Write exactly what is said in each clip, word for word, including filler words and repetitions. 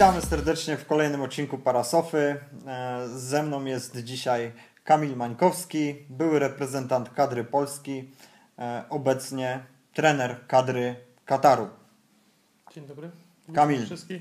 Witamy serdecznie w kolejnym odcinku Parasofy. Ze mną jest dzisiaj Kamil Mańkowski, były reprezentant kadry Polski, obecnie trener kadry Kataru. Dzień dobry. Witam Kamil, wszystkich.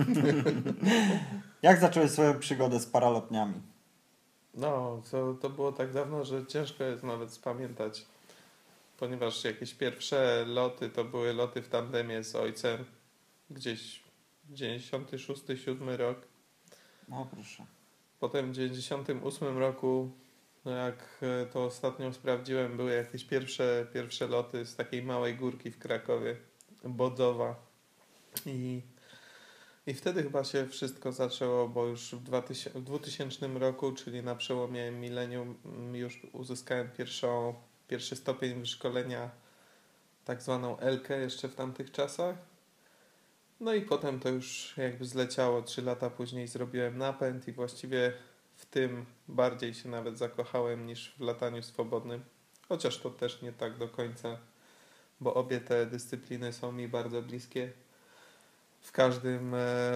Jak zacząłeś swoją przygodę z paralotniami? No, to, to było tak dawno, że ciężko jest nawet spamiętać, ponieważ jakieś pierwsze loty to były loty w tandemie z ojcem, gdzieś dziewięćdziesiąty szósty siódmy rok. No proszę. Potem w dziewięćdziesiątym ósmym roku, no jak to ostatnio sprawdziłem, były jakieś pierwsze, pierwsze loty z takiej małej górki w Krakowie, Bodzowa. I, I wtedy chyba się wszystko zaczęło, bo już w, dwutysięcznym, w dwutysięcznym roku, czyli na przełomie milenium, już uzyskałem pierwszą, pierwszy stopień wyszkolenia, tak zwaną Elkę jeszcze w tamtych czasach. No i potem to już jakby zleciało. Trzy lata później zrobiłem napęd i właściwie w tym bardziej się nawet zakochałem niż w lataniu swobodnym. Chociaż to też nie tak do końca, bo obie te dyscypliny są mi bardzo bliskie. W każdym,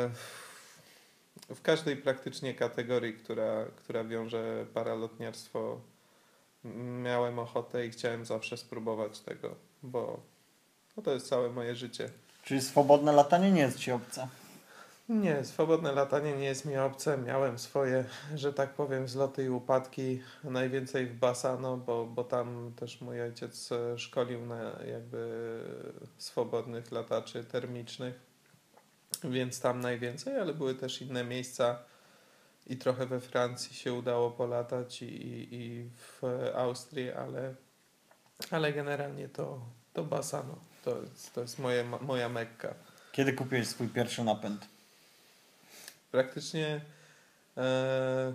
w każdej praktycznie kategorii, która, która wiąże paralotniarstwo, miałem ochotę i chciałem zawsze spróbować tego, bo no to jest całe moje życie. Czyli swobodne latanie nie jest Ci obce? Nie, swobodne latanie nie jest mi obce. Miałem swoje, że tak powiem, wzloty i upadki, najwięcej w Bassano, bo, bo tam też mój ojciec szkolił na jakby swobodnych lataczy termicznych, więc tam najwięcej, ale były też inne miejsca i trochę we Francji się udało polatać i, i, i w Austrii, ale, ale generalnie to, to Bassano. To jest, to jest moje, moja Mekka. Kiedy kupiłeś swój pierwszy napęd? Praktycznie e,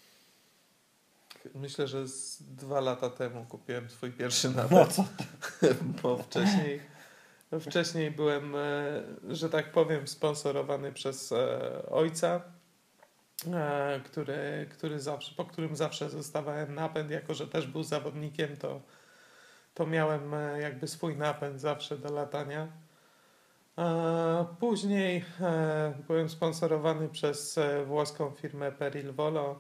myślę, że z dwa lata temu kupiłem swój pierwszy napęd. No co ty? Bo wcześniej, wcześniej byłem, e, że tak powiem, sponsorowany przez e, ojca, e, który, który zawsze, po którym zawsze zostawałem napęd, jako że też był zawodnikiem, to, to miałem e, jakby swój napęd zawsze do latania. Później byłem sponsorowany przez włoską firmę Peril Volo,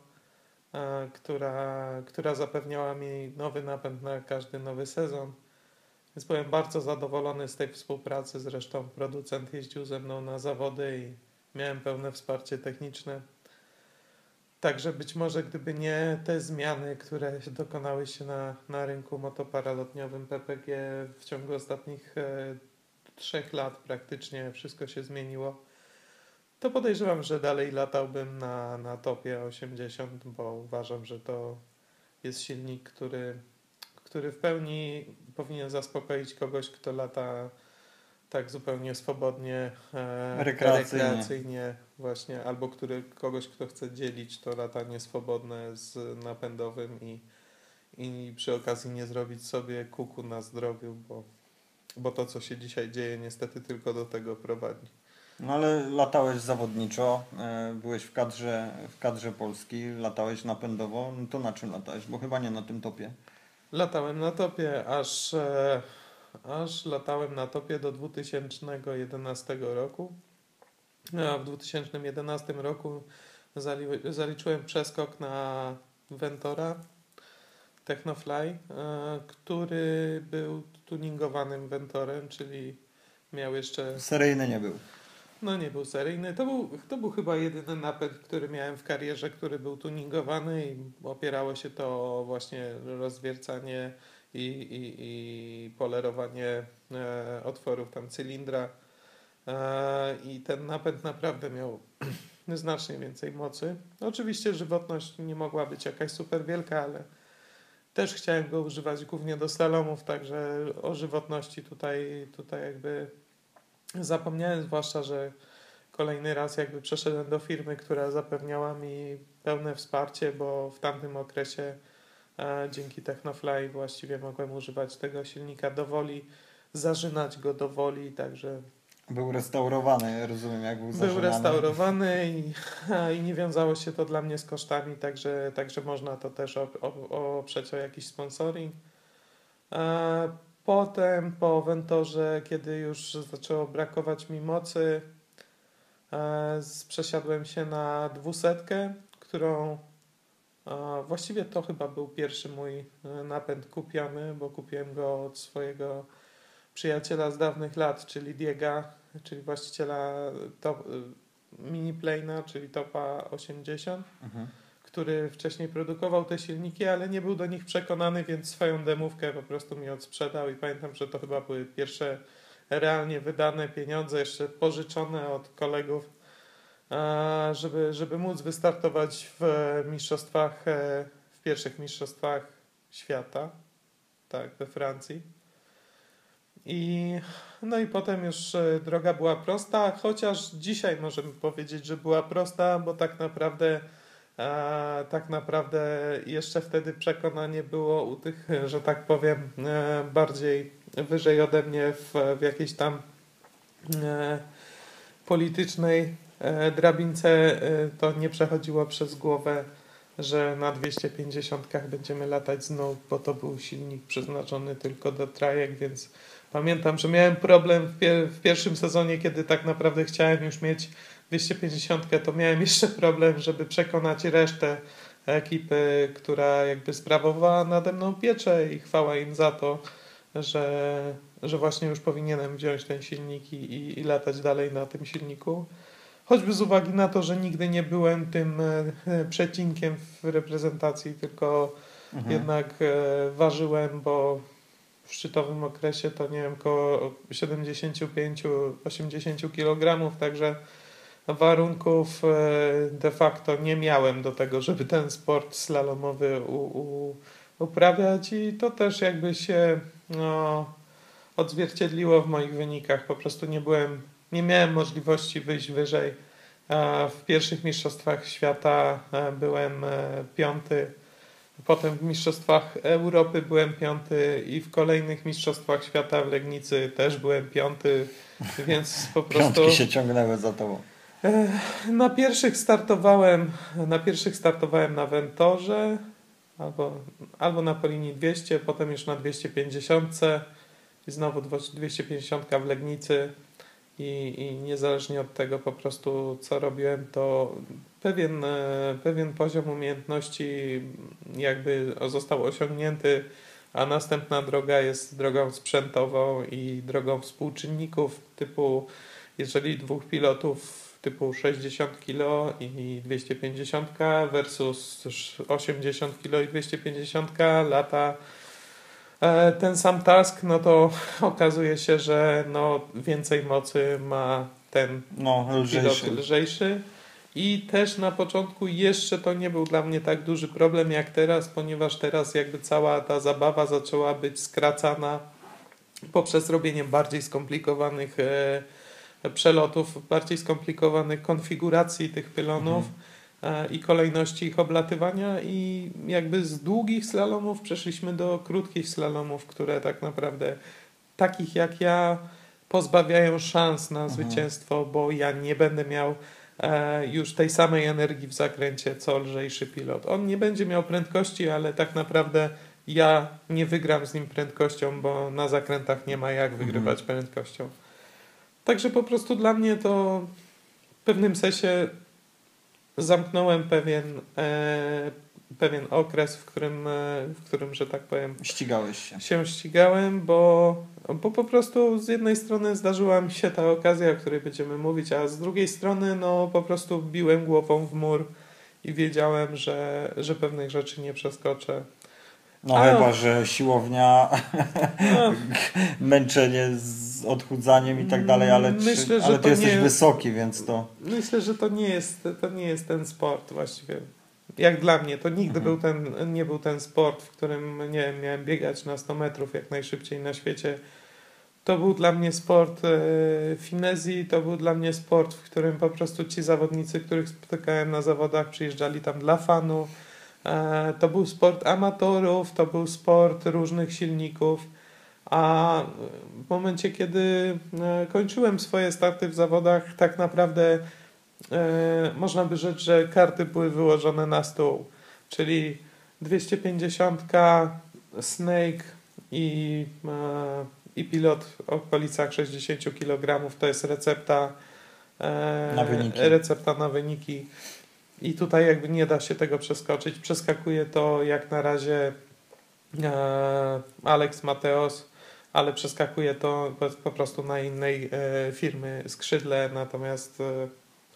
która, która zapewniała mi nowy napęd na każdy nowy sezon. Więc byłem bardzo zadowolony z tej współpracy. Zresztą producent jeździł ze mną na zawody i miałem pełne wsparcie techniczne. Także być może gdyby nie te zmiany, które dokonały się na, na rynku motoparalotniowym P P G w ciągu ostatnich trzech lat praktycznie wszystko się zmieniło, to podejrzewam, że dalej latałbym na, na topie osiemdziesiąt, bo uważam, że to jest silnik, który, który w pełni powinien zaspokoić kogoś, kto lata tak zupełnie swobodnie, e, Rekreacyjnie. rekreacyjnie właśnie, albo który, kogoś, kto chce dzielić to latanie swobodne z napędowym i, i przy okazji nie zrobić sobie kuku na zdrowiu, bo Bo to, co się dzisiaj dzieje, niestety tylko do tego prowadzi. No ale latałeś zawodniczo, byłeś w kadrze, w kadrze Polski, latałeś napędowo, no to na czym latałeś? Bo chyba nie na tym topie. Latałem na topie, aż, e, aż latałem na topie do dwa tysiące jedenastego roku. A w dwa tysiące jedenastym roku zali, zaliczyłem przeskok na Ventora Technofly, e, który był tuningowanym Ventorem, czyli miał jeszcze... Seryjny nie był. No nie był seryjny. To był, to był chyba jedyny napęd, który miałem w karierze, który był tuningowany i opierało się to o właśnie rozwiercanie i, i, i polerowanie e, otworów tam cylindra. E, I ten napęd naprawdę miał znacznie więcej mocy. Oczywiście żywotność nie mogła być jakaś super wielka, ale też chciałem go używać głównie do slalomów, także o żywotności tutaj, tutaj jakby zapomniałem, zwłaszcza, że kolejny raz jakby przeszedłem do firmy, która zapewniała mi pełne wsparcie, bo w tamtym okresie e, dzięki Technofly właściwie mogłem używać tego silnika do woli, zażynać go do woli, także... Był restaurowany, rozumiem, jak był zażynany. Był restaurowany i, i nie wiązało się to dla mnie z kosztami, także, także można to też op, op, oprzeć o jakiś sponsoring. E, potem po Ventorze, kiedy już zaczęło brakować mi mocy, z, przesiadłem się na dwusetkę, którą e, właściwie to chyba był pierwszy mój napęd kupiony, bo kupiłem go od swojego przyjaciela z dawnych lat, czyli Diega, czyli właściciela top, Mini Plane'a, czyli Topa osiemdziesiąt, Mhm. który wcześniej produkował te silniki, ale nie był do nich przekonany, więc swoją demówkę po prostu mi odsprzedał i pamiętam, że to chyba były pierwsze realnie wydane pieniądze, jeszcze pożyczone od kolegów, żeby, żeby móc wystartować w mistrzostwach, w pierwszych mistrzostwach świata, tak, we Francji. I, no i potem już droga była prosta, chociaż dzisiaj możemy powiedzieć, że była prosta, bo tak naprawdę e, tak naprawdę jeszcze wtedy przekonanie było u tych, że tak powiem, e, bardziej wyżej ode mnie w, w jakiejś tam e, politycznej e, drabince, e, to nie przechodziło przez głowę, że na dwieście pięćdziesiątkach będziemy latać znów, bo to był silnik przeznaczony tylko do trajek, więc pamiętam, że miałem problem w, pier- w pierwszym sezonie, kiedy tak naprawdę chciałem już mieć dwieście pięćdziesiątkę, to miałem jeszcze problem, żeby przekonać resztę ekipy, która jakby sprawowała nade mną pieczę i chwała im za to, że, że właśnie już powinienem wziąć ten silnik i, i, i latać dalej na tym silniku. Choćby z uwagi na to, że nigdy nie byłem tym e, przecinkiem w reprezentacji, tylko Mhm. jednak e, ważyłem, bo w szczytowym okresie to nie wiem, około siedemdziesiąt pięć do osiemdziesięciu kilogramów, także warunków e, de facto nie miałem do tego, żeby ten sport slalomowy u, u, uprawiać i to też jakby się no, odzwierciedliło w moich wynikach. Po prostu nie byłem, nie miałem możliwości wyjść wyżej. W pierwszych mistrzostwach świata byłem piąty, potem w mistrzostwach Europy byłem piąty i w kolejnych mistrzostwach świata w Legnicy też byłem piąty, więc po prostu... Piątki się ciągnęły za tobą. Na pierwszych startowałem, na pierwszych startowałem na Ventorze albo, albo na Polini dwieście, potem już na dwieście pięćdziesiąt i znowu dwieście pięćdziesiąt w Legnicy i, i niezależnie od tego po prostu co robiłem, to pewien, pewien poziom umiejętności jakby został osiągnięty, a następna droga jest drogą sprzętową i drogą współczynników typu, jeżeli dwóch pilotów typu sześćdziesiąt kilo i dwieście pięćdziesiąt versus osiemdziesiąt kilo i dwieście pięćdziesiąt lata ten sam task, no to okazuje się, że no więcej mocy ma ten no, lżejszy. pilot lżejszy. I też na początku jeszcze to nie był dla mnie tak duży problem jak teraz, ponieważ teraz jakby cała ta zabawa zaczęła być skracana poprzez robienie bardziej skomplikowanych e, przelotów, bardziej skomplikowanych konfiguracji tych pylonów mhm. e, i kolejności ich oblatywania i jakby z długich slalomów przeszliśmy do krótkich slalomów, które tak naprawdę takich jak ja pozbawiają szans na mhm. zwycięstwo, bo ja nie będę miał e, już tej samej energii w zakręcie co lżejszy pilot. On nie będzie miał prędkości, ale tak naprawdę ja nie wygram z nim prędkością, bo na zakrętach nie ma jak wygrywać mhm. prędkością. Także po prostu dla mnie to w pewnym sensie zamknąłem pewien, e, pewien okres, w którym, e, w którym, że tak powiem, ścigałeś się. się ścigałem, bo, bo po prostu z jednej strony zdarzyła mi się ta okazja, o której będziemy mówić, a z drugiej strony no po prostu biłem głową w mur i wiedziałem, że, że pewnych rzeczy nie przeskoczę. No a, chyba, że siłownia, no. męczenie z odchudzaniem i tak dalej, ale, myślę, czy, ale ty jesteś nie, wysoki, więc to... Myślę, że to nie jest, to nie jest ten sport właściwie. Jak dla mnie, to nigdy mhm. był ten, nie był ten sport, w którym nie wiem, miałem biegać na sto metrów jak najszybciej na świecie. To był dla mnie sport e, finezji, to był dla mnie sport, w którym po prostu ci zawodnicy, których spotykałem na zawodach, przyjeżdżali tam dla fanu. To był sport amatorów, to był sport różnych silników, a w momencie, kiedy kończyłem swoje starty w zawodach, tak naprawdę e, można by rzec, że karty były wyłożone na stół, czyli dwieście pięćdziesiąt, Snake i, e, i pilot w okolicach sześćdziesiąt kilogramów to jest recepta e, na wyniki. recepta na wyniki. I tutaj jakby nie da się tego przeskoczyć. Przeskakuje to jak na razie e, Alex Mateos, ale przeskakuje to po, po prostu na innej e, firmy skrzydle, natomiast e,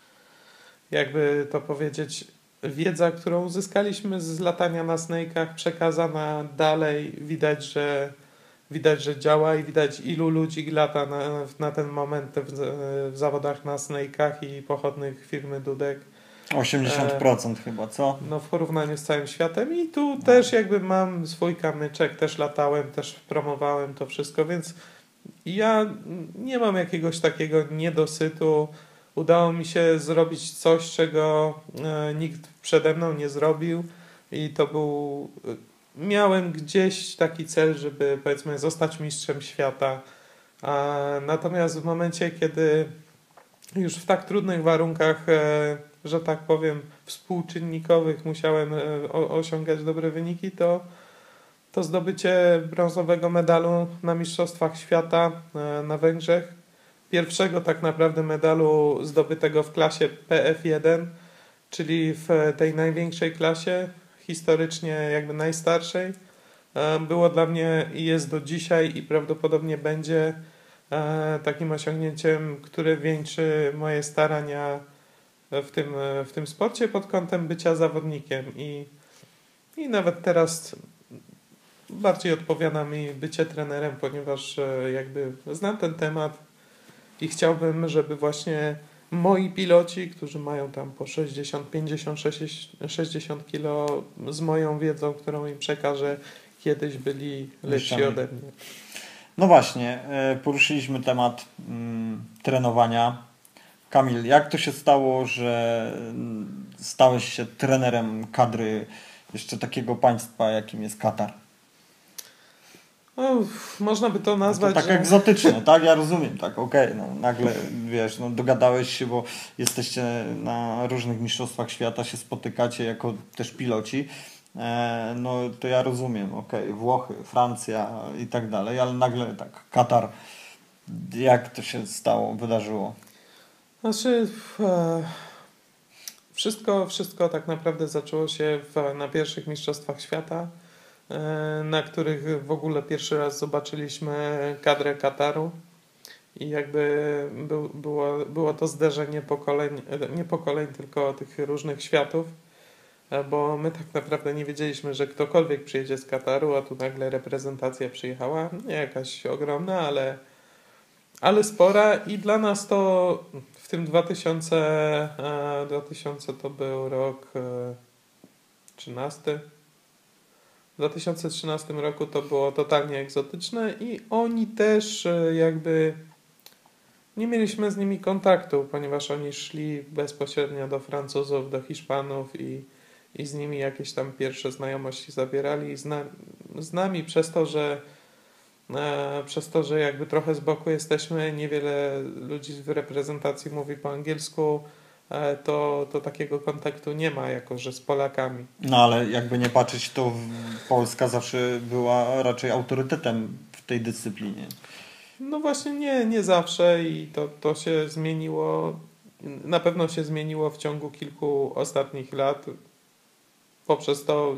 jakby to powiedzieć, wiedza, którą uzyskaliśmy z latania na snake'ach, przekazana dalej, widać, że widać, że działa i widać, ilu ludzi lata na, na ten moment w, w zawodach na snake'ach i pochodnych firmy Dudek. osiemdziesiąt procent e, chyba, co? No w porównaniu z całym światem i tu no. też jakby mam swój kamyczek, też latałem, też promowałem to wszystko, więc ja nie mam jakiegoś takiego niedosytu. Udało mi się zrobić coś, czego e, nikt przede mną nie zrobił i to był... Miałem gdzieś taki cel, żeby powiedzmy zostać mistrzem świata, a natomiast w momencie, kiedy już w tak trudnych warunkach, e, że tak powiem, współczynnikowych musiałem e, o, osiągać dobre wyniki, to, to zdobycie brązowego medalu na Mistrzostwach Świata e, na Węgrzech, pierwszego tak naprawdę medalu zdobytego w klasie P F jeden, czyli w tej największej klasie, historycznie jakby najstarszej, było dla mnie i jest do dzisiaj i prawdopodobnie będzie takim osiągnięciem, które wieńczy moje starania w tym, w tym sporcie pod kątem bycia zawodnikiem i, i nawet teraz bardziej odpowiada mi bycie trenerem, ponieważ jakby znam ten temat i chciałbym, żeby właśnie moi piloci, którzy mają tam po sześćdziesiąt, pięćdziesiąt, sześćdziesiąt kilo z moją wiedzą, którą im przekażę, kiedyś byli lepsi ode mnie. No właśnie, poruszyliśmy temat mm, trenowania. Kamil, jak to się stało, że stałeś się trenerem kadry jeszcze takiego państwa, jakim jest Katar? No, można by to nazwać... No to tak że... egzotyczne, tak? Ja rozumiem, tak, okej, okay, no nagle, wiesz, no dogadałeś się, bo jesteście na różnych mistrzostwach świata, się spotykacie jako też piloci, e, no to ja rozumiem, okej, okay, Włochy, Francja i tak dalej, ale nagle tak, Katar, jak to się stało, wydarzyło? Znaczy, e, wszystko, wszystko tak naprawdę zaczęło się w, na pierwszych mistrzostwach świata, na których w ogóle pierwszy raz zobaczyliśmy kadrę Kataru i jakby był, było, było to zderzenie pokoleń, nie pokoleń, tylko tych różnych światów, bo my tak naprawdę nie wiedzieliśmy, że ktokolwiek przyjedzie z Kataru, a tu nagle reprezentacja przyjechała, nie jakaś ogromna, ale, ale spora i dla nas to w tym dwa tysiące, dwa tysiące to był rok trzynasty. W dwa tysiące trzynastym roku to było totalnie egzotyczne i oni też jakby nie mieliśmy z nimi kontaktu, ponieważ oni szli bezpośrednio do Francuzów, do Hiszpanów i, i z nimi jakieś tam pierwsze znajomości zabierali z, na, z nami przez to, że e, przez to, że jakby trochę z boku jesteśmy, niewiele ludzi w reprezentacji mówi po angielsku, To, to takiego kontaktu nie ma, jako że z Polakami. No ale jakby nie patrzeć, to Polska zawsze była raczej autorytetem w tej dyscyplinie. No właśnie nie, nie zawsze i to, to się zmieniło, na pewno się zmieniło w ciągu kilku ostatnich lat poprzez to,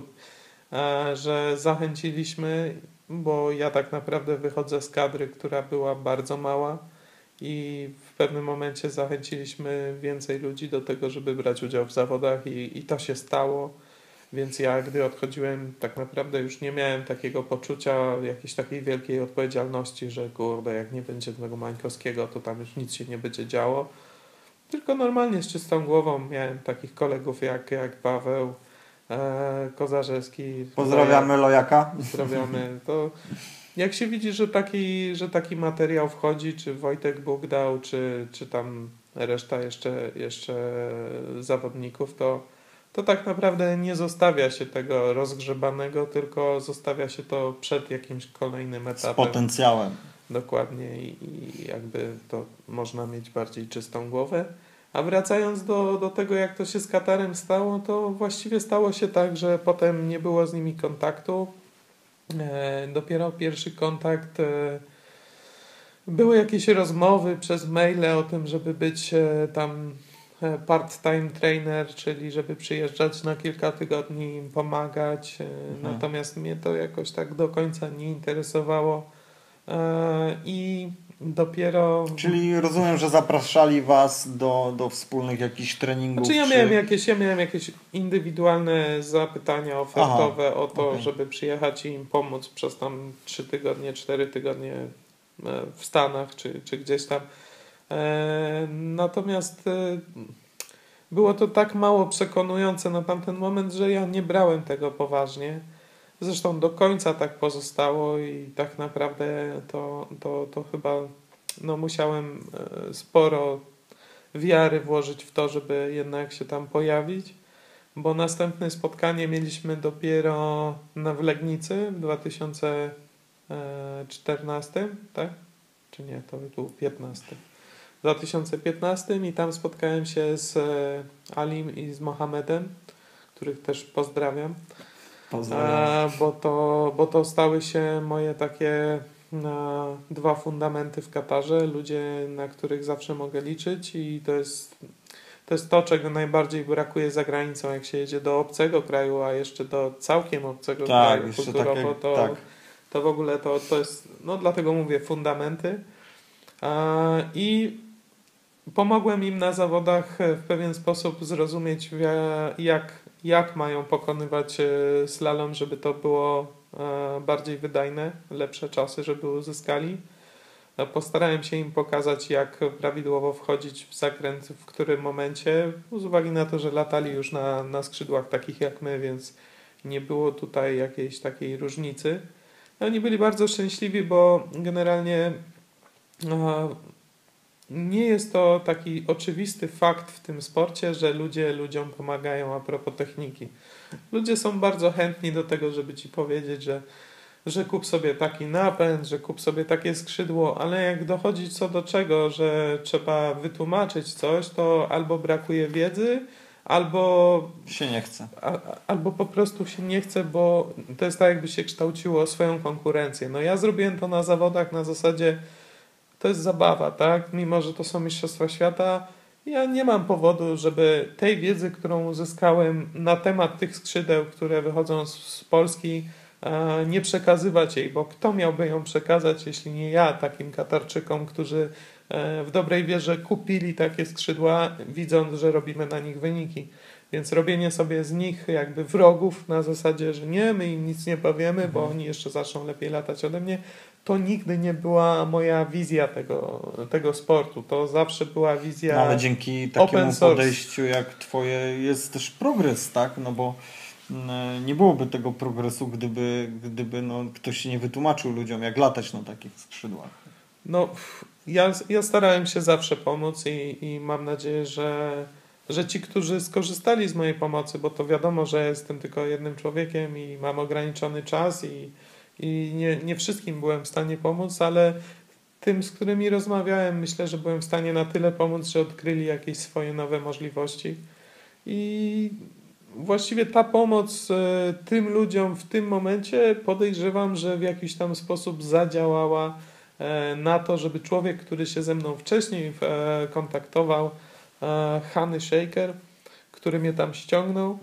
że zachęciliśmy, bo ja tak naprawdę wychodzę z kadry, która była bardzo mała i w pewnym momencie zachęciliśmy więcej ludzi do tego, żeby brać udział w zawodach i, i to się stało, więc ja gdy odchodziłem tak naprawdę już nie miałem takiego poczucia jakiejś takiej wielkiej odpowiedzialności, że kurde, jak nie będzie tego Mańkowskiego, to tam już nic się nie będzie działo, tylko normalnie z czystą głową miałem takich kolegów jak, jak Paweł e, Kozarzewski. Pozdrawiamy Lojaka. Pozdrawiamy. To jak się widzi, że taki, że taki materiał wchodzi, czy Wojtek Bugdał, czy, czy tam reszta jeszcze, jeszcze zawodników, to, to tak naprawdę nie zostawia się tego rozgrzebanego, tylko zostawia się to przed jakimś kolejnym etapem. Z potencjałem. Dokładnie i, i jakby to można mieć bardziej czystą głowę. A wracając do, do tego, jak to się z Katarem stało, to właściwie stało się tak, że potem nie było z nimi kontaktu. E, dopiero pierwszy kontakt e, były jakieś rozmowy przez maile o tym, żeby być e, tam e, part-time trainer, czyli żeby przyjeżdżać na kilka tygodni im pomagać. E, Mhm. Natomiast mnie to jakoś tak do końca nie interesowało. E, I dopiero... Czyli rozumiem, że zapraszali was do, do wspólnych jakichś treningów. Znaczy ja czy... miałem jakieś, ja miałem jakieś indywidualne zapytania ofertowe Aha, o to, okej. żeby przyjechać i im pomóc przez tam trzy tygodnie, cztery tygodnie e, w Stanach czy, czy gdzieś tam. E, Natomiast e, było to tak mało przekonujące na tamten moment, że ja nie brałem tego poważnie. Zresztą do końca tak pozostało i tak naprawdę to, to, to chyba no, musiałem e, sporo wiary włożyć w to, żeby jednak się tam pojawić, bo następne spotkanie mieliśmy dopiero na w Legnicy w dwa tysiące czternastym, tak? Czy nie, to był piętnasty. W dwa tysiące piętnastym i tam spotkałem się z Alim i z Mohamedem, których też pozdrawiam. Pozdrawiam. E, bo, to, bo to stały się moje takie na dwa fundamenty w Katarze, ludzie, na których zawsze mogę liczyć i to jest, to jest to, czego najbardziej brakuje za granicą, jak się jedzie do obcego kraju, a jeszcze do całkiem obcego Tak, kraju jeszcze kulturowo, takie, to, tak. to w ogóle to, to jest, no dlatego mówię fundamenty. E, I pomogłem im na zawodach w pewien sposób zrozumieć, jak, jak mają pokonywać slalom, żeby to było bardziej wydajne, lepsze czasy, żeby uzyskali. Postarałem się im pokazać, jak prawidłowo wchodzić w zakręt, w którym momencie, z uwagi na to, że latali już na, na skrzydłach takich jak my, więc nie było tutaj jakiejś takiej różnicy. Oni byli bardzo szczęśliwi, bo generalnie nie jest to taki oczywisty fakt w tym sporcie, że ludzie ludziom pomagają a propos techniki. Ludzie są bardzo chętni do tego, żeby ci powiedzieć, że, że kup sobie taki napęd, że kup sobie takie skrzydło, ale jak dochodzi co do czego, że trzeba wytłumaczyć coś, to albo brakuje wiedzy, albo Się nie chce. a, albo po prostu się nie chce, bo to jest tak, jakby się kształciło swoją konkurencję. No ja zrobiłem to na zawodach na zasadzie to jest zabawa, tak? Mimo, że to są mistrzostwa świata, ja nie mam powodu, żeby tej wiedzy, którą uzyskałem na temat tych skrzydeł, które wychodzą z, z Polski, e, nie przekazywać jej, bo kto miałby ją przekazać, jeśli nie ja, takim Katarczykom, którzy e, w dobrej wierze kupili takie skrzydła, widząc, że robimy na nich wyniki. Więc robienie sobie z nich jakby wrogów na zasadzie, że nie, my im nic nie powiemy, bo oni jeszcze zaczną lepiej latać ode mnie, to nigdy nie była moja wizja tego, tego sportu. To zawsze była wizja No, ale dzięki open takiemu source. podejściu jak twoje jest też progres, tak? No bo mm, nie byłoby tego progresu, gdyby, gdyby no, ktoś nie wytłumaczył ludziom, jak latać na takich skrzydłach. No, ja, ja starałem się zawsze pomóc i, i mam nadzieję, że, że ci, którzy skorzystali z mojej pomocy, bo to wiadomo, że jestem tylko jednym człowiekiem i mam ograniczony czas i, i nie, nie wszystkim byłem w stanie pomóc, ale tym, z którymi rozmawiałem, myślę, że byłem w stanie na tyle pomóc, że odkryli jakieś swoje nowe możliwości. I właściwie ta pomoc e, tym ludziom w tym momencie podejrzewam, że w jakiś tam sposób zadziałała e, na to, żeby człowiek, który się ze mną wcześniej e, kontaktował, e, Hany Shaker, który mnie tam ściągnął,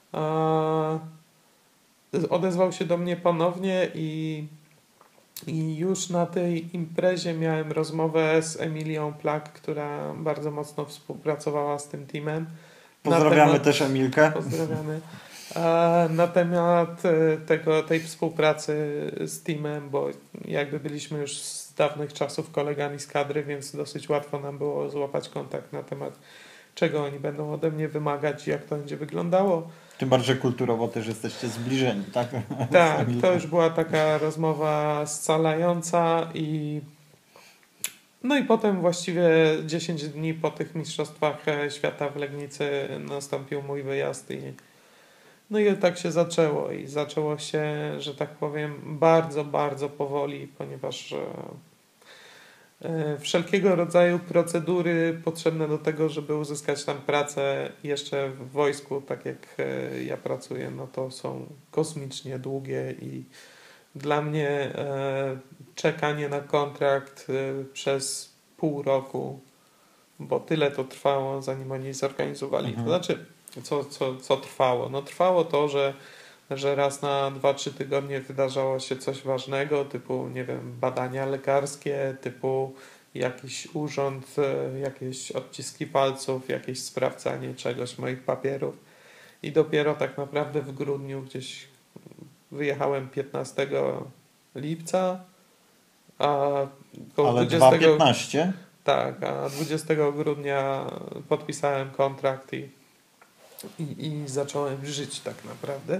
e, odezwał się do mnie ponownie i, i już na tej imprezie miałem rozmowę z Emilią Plak, która bardzo mocno współpracowała z tym teamem. Pozdrawiamy temat, też Emilkę. Pozdrawiamy. A na temat tego, tej współpracy z teamem, bo jakby byliśmy już z dawnych czasów kolegami z kadry, więc dosyć łatwo nam było złapać kontakt na temat, czego oni będą ode mnie wymagać i jak to będzie wyglądało. Tym bardziej kulturowo też jesteście zbliżeni, tak? Tak, to już była taka rozmowa scalająca i no i potem właściwie dziesięć dni po tych mistrzostwach świata w Legnicy nastąpił mój wyjazd i no i tak się zaczęło i zaczęło się, że tak powiem, bardzo, bardzo powoli, ponieważ e, wszelkiego rodzaju procedury potrzebne do tego, żeby uzyskać tam pracę jeszcze w wojsku, tak jak e, ja pracuję, no to są kosmicznie długie i Dla mnie e, czekanie na kontrakt e, przez pół roku, bo tyle to trwało, zanim oni zorganizowali. Mhm. To znaczy, co, co, co trwało? No trwało to, że, że raz na dwa trzy tygodnie wydarzało się coś ważnego, typu, nie wiem, badania lekarskie, typu jakiś urząd, e, jakieś odciski palców, jakieś sprawdzanie czegoś, moich papierów. I dopiero tak naprawdę w grudniu gdzieś wyjechałem piętnastego lipca, a koło Ale dwudziestego dwa piętnaście? tak, a dwudziestego grudnia podpisałem kontrakt i, i, i zacząłem żyć tak naprawdę.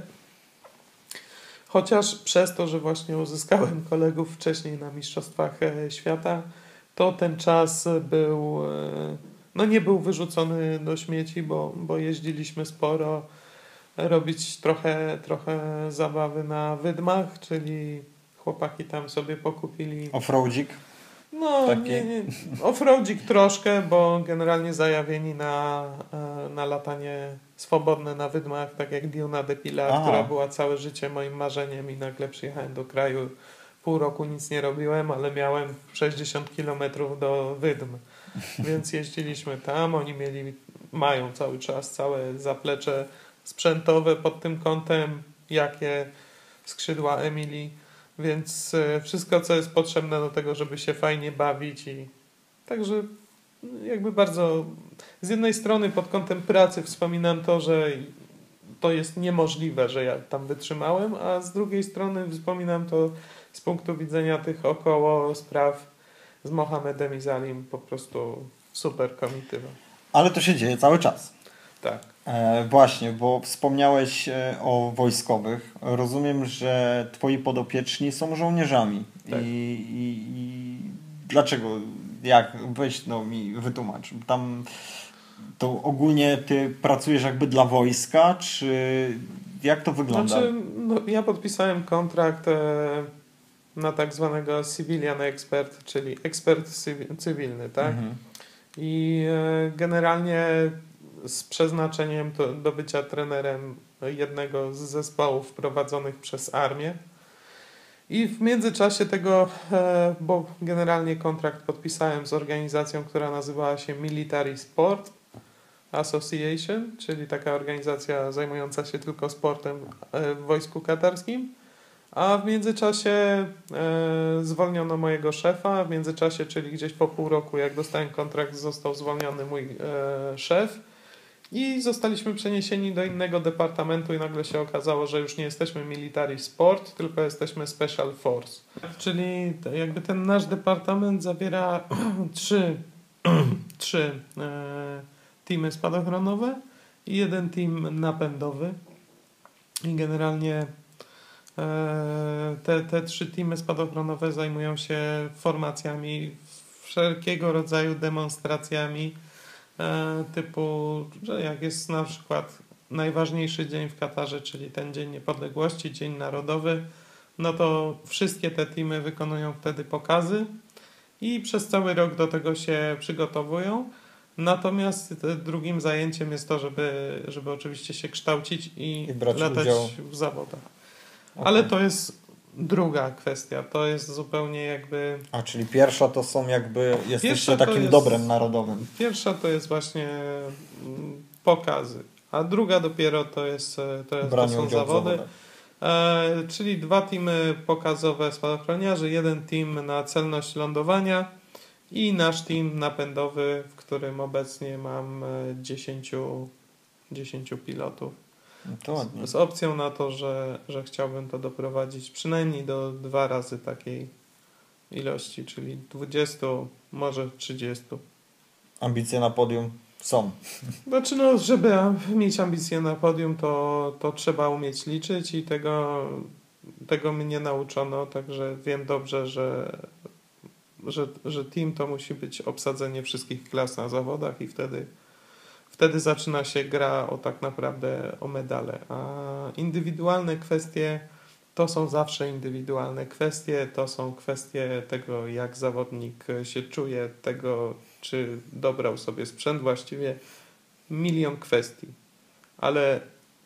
Chociaż przez to, że właśnie uzyskałem kolegów wcześniej na Mistrzostwach e, Świata, to ten czas był, e, no nie był wyrzucony do śmieci, bo, bo jeździliśmy sporo, robić trochę, trochę zabawy na wydmach, czyli chłopaki tam sobie pokupili. Offroadzik? No, taki? nie, nie. Offroadzik troszkę, bo generalnie zajawieni na, e, na latanie swobodne na wydmach, tak jak Duna de Pilar, Aha. która była całe życie moim marzeniem i nagle przyjechałem do kraju. Pół roku nic nie robiłem, ale miałem sześćdziesiąt kilometrów do wydm, więc jeździliśmy tam. Oni mieli, mają cały czas całe zaplecze sprzętowe pod tym kątem, jakie skrzydła Emilii, więc e, wszystko, co jest potrzebne do tego, żeby się fajnie bawić i także jakby bardzo z jednej strony pod kątem pracy wspominam to, że to jest niemożliwe, że ja tam wytrzymałem, a z drugiej strony wspominam to z punktu widzenia tych około spraw z Mohamedem i Zalim, po prostu super komitywa. Ale to się dzieje cały czas. Tak. E, właśnie, bo wspomniałeś e, o wojskowych. Rozumiem, że twoi podopieczni są żołnierzami. Tak. I, i, I dlaczego? Jak? Weź no, mi wytłumacz. Tam to ogólnie ty pracujesz jakby dla wojska, czy jak to wygląda? Znaczy, no, ja podpisałem kontrakt e, na tak zwanego civilian expert, czyli ekspert cywi- cywilny, tak? Mhm. I e, generalnie z przeznaczeniem to, do bycia trenerem jednego z zespołów prowadzonych przez armię. I w międzyczasie tego, e, bo generalnie kontrakt podpisałem z organizacją, która nazywała się Military Sport Association, czyli taka organizacja zajmująca się tylko sportem e, w wojsku katarskim. A w międzyczasie e, zwolniono mojego szefa, w międzyczasie, czyli gdzieś po pół roku, jak dostałem kontrakt, został zwolniony mój e, szef i zostaliśmy przeniesieni do innego departamentu i nagle się okazało, że już nie jesteśmy Military Sport, tylko jesteśmy Special Force. Czyli jakby ten nasz departament zawiera trzy, trzy e, teamy spadochronowe i jeden team napędowy i generalnie Te, te trzy teamy spadochronowe zajmują się formacjami, wszelkiego rodzaju demonstracjami e, typu, że jak jest na przykład najważniejszy dzień w Katarze, czyli ten Dzień Niepodległości, Dzień Narodowy, no to wszystkie te teamy wykonują wtedy pokazy i przez cały rok do tego się przygotowują. Natomiast drugim zajęciem jest to, żeby, żeby oczywiście się kształcić i, I brać latać udział w zawodach. Okay. Ale to jest druga kwestia. To jest zupełnie jakby... A, czyli pierwsza to są jakby... Jesteście takim jest, dobrem narodowym. Pierwsza to jest właśnie pokazy. A druga dopiero to, jest, to, jest, to są zawody. E, czyli dwa teamy pokazowe spadochroniarzy, jeden team na celność lądowania i nasz team napędowy, w którym obecnie mam dziesięciu, dziesięciu pilotów. To z, z opcją na to, że, że chciałbym to doprowadzić przynajmniej do dwa razy takiej ilości, czyli dwudziestu, może trzydziestu. Ambicje na podium są. Znaczy no, żeby mieć ambicje na podium, to, to trzeba umieć liczyć i tego, tego mnie nauczono, także wiem dobrze, że, że, że team to musi być obsadzenie wszystkich klas na zawodach i wtedy Wtedy zaczyna się gra o tak naprawdę o medale, a indywidualne kwestie to są zawsze indywidualne kwestie, to są kwestie tego, jak zawodnik się czuje, tego, czy dobrał sobie sprzęt, właściwie milion kwestii. Ale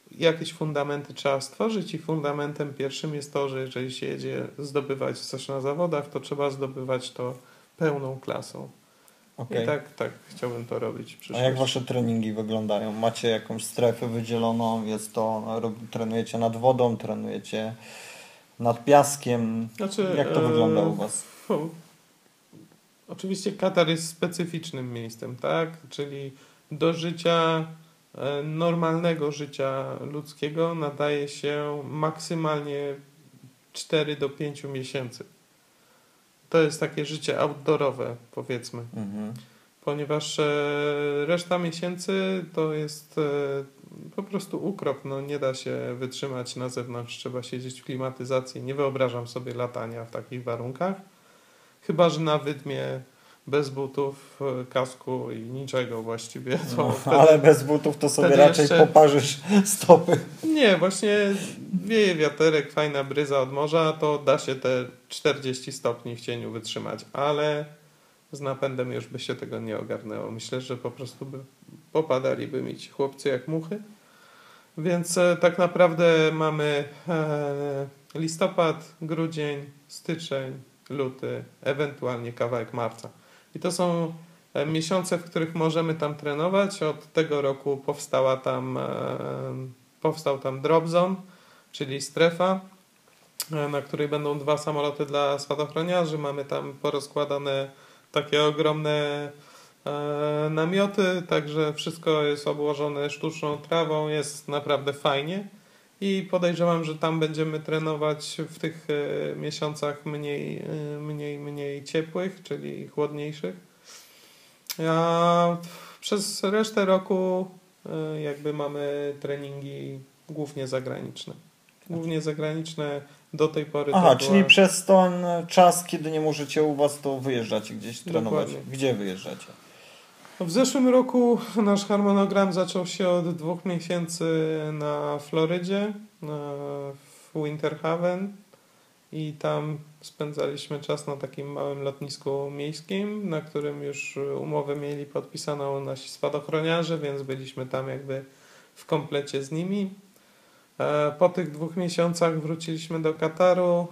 jakieś fundamenty trzeba stworzyć i fundamentem pierwszym jest to, że jeżeli się jedzie zdobywać coś na zawodach, to trzeba zdobywać to pełną klasą. Okay. I tak, tak chciałbym to robić w przyszłości. A jak wasze treningi wyglądają? Macie jakąś strefę wydzieloną? Jest to, trenujecie nad wodą, trenujecie nad piaskiem? Znaczy, jak to e... wygląda u was? O, oczywiście Katar jest specyficznym miejscem, tak? Czyli do życia, normalnego życia ludzkiego nadaje się maksymalnie cztery do pięciu miesięcy. To jest takie życie outdoorowe, powiedzmy. Mhm. Ponieważ reszta miesięcy to jest po prostu ukrop. No, nie da się wytrzymać na zewnątrz, trzeba siedzieć w klimatyzacji. Nie wyobrażam sobie latania w takich warunkach. Chyba że na wydmie bez butów, kasku i niczego właściwie. To no, wtedy, ale bez butów to sobie raczej jeszcze... poparzysz stopy. Nie, właśnie wieje wiaterek, fajna bryza od morza, to da się te czterdzieści stopni w cieniu wytrzymać, ale z napędem już by się tego nie ogarnęło. Myślę, że po prostu by popadaliby mi ci chłopcy jak muchy. Więc e, tak naprawdę mamy e, listopad, grudzień, styczeń, luty, ewentualnie kawałek marca. I to są miesiące, w których możemy tam trenować. Od tego roku powstała tam, e, powstał tam drop zone, czyli strefa, e, na której będą dwa samoloty dla spadochroniarzy. Mamy tam porozkładane takie ogromne e, namioty, także wszystko jest obłożone sztuczną trawą, jest naprawdę fajnie. I podejrzewam, że tam będziemy trenować w tych e, miesiącach mniej, e, mniej, mniej ciepłych, czyli chłodniejszych. A przez resztę roku e, jakby mamy treningi głównie zagraniczne. Głównie zagraniczne do tej pory. Aha, czyli była... przez ten czas, kiedy nie możecie u was, to wyjeżdżacie gdzieś trenować. Dokładnie. Gdzie wyjeżdżacie? W zeszłym roku nasz harmonogram zaczął się od dwóch miesięcy na Florydzie, w Winter Haven i tam spędzaliśmy czas na takim małym lotnisku miejskim, na którym już umowę mieli podpisaną nasi spadochroniarze, więc byliśmy tam jakby w komplecie z nimi. Po tych dwóch miesiącach wróciliśmy do Kataru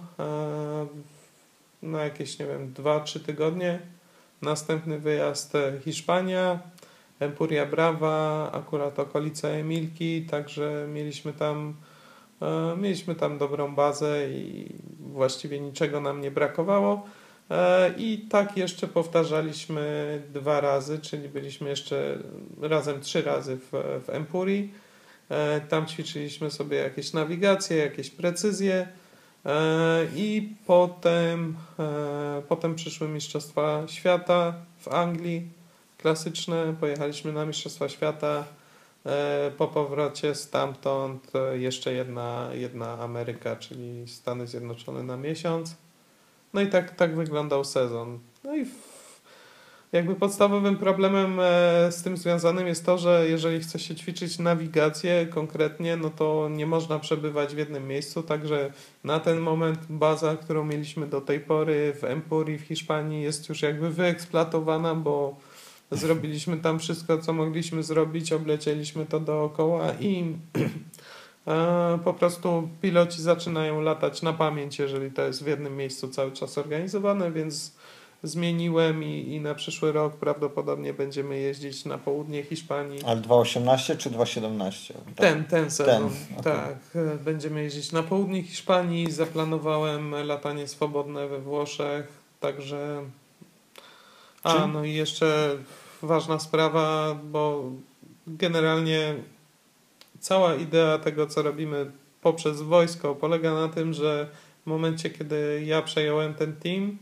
na jakieś, nie wiem, dwa trzy tygodnie. Następny wyjazd Hiszpania, Empuria Brava, akurat okolice Emilki, także mieliśmy tam, e, mieliśmy tam dobrą bazę i właściwie niczego nam nie brakowało. E, I tak jeszcze powtarzaliśmy dwa razy, czyli byliśmy jeszcze razem trzy razy w, w Empurii. E, tam ćwiczyliśmy sobie jakieś nawigacje, jakieś precyzje. I potem, potem przyszły Mistrzostwa Świata w Anglii, klasyczne. Pojechaliśmy na Mistrzostwa Świata. Po powrocie stamtąd jeszcze jedna, jedna Ameryka, czyli Stany Zjednoczone na miesiąc. No i tak, tak wyglądał sezon. No i jakby podstawowym problemem z tym związanym jest to, że jeżeli chce się ćwiczyć nawigację konkretnie, no to nie można przebywać w jednym miejscu, także na ten moment baza, którą mieliśmy do tej pory w Empurii w Hiszpanii jest już jakby wyeksploatowana, bo zrobiliśmy tam wszystko, co mogliśmy zrobić, oblecieliśmy to dookoła i po prostu piloci zaczynają latać na pamięć, jeżeli to jest w jednym miejscu cały czas organizowane, więc zmieniłem i, i na przyszły rok prawdopodobnie będziemy jeździć na południe Hiszpanii. Ale dwa osiemnaście czy dwa siedemnaście? Ten, ten sezon. Ten. Okay. Tak, będziemy jeździć na południe Hiszpanii. Zaplanowałem latanie swobodne we Włoszech, także... A, Czy? no i jeszcze ważna sprawa, bo generalnie cała idea tego, co robimy poprzez wojsko polega na tym, że w momencie, kiedy ja przejąłem ten team,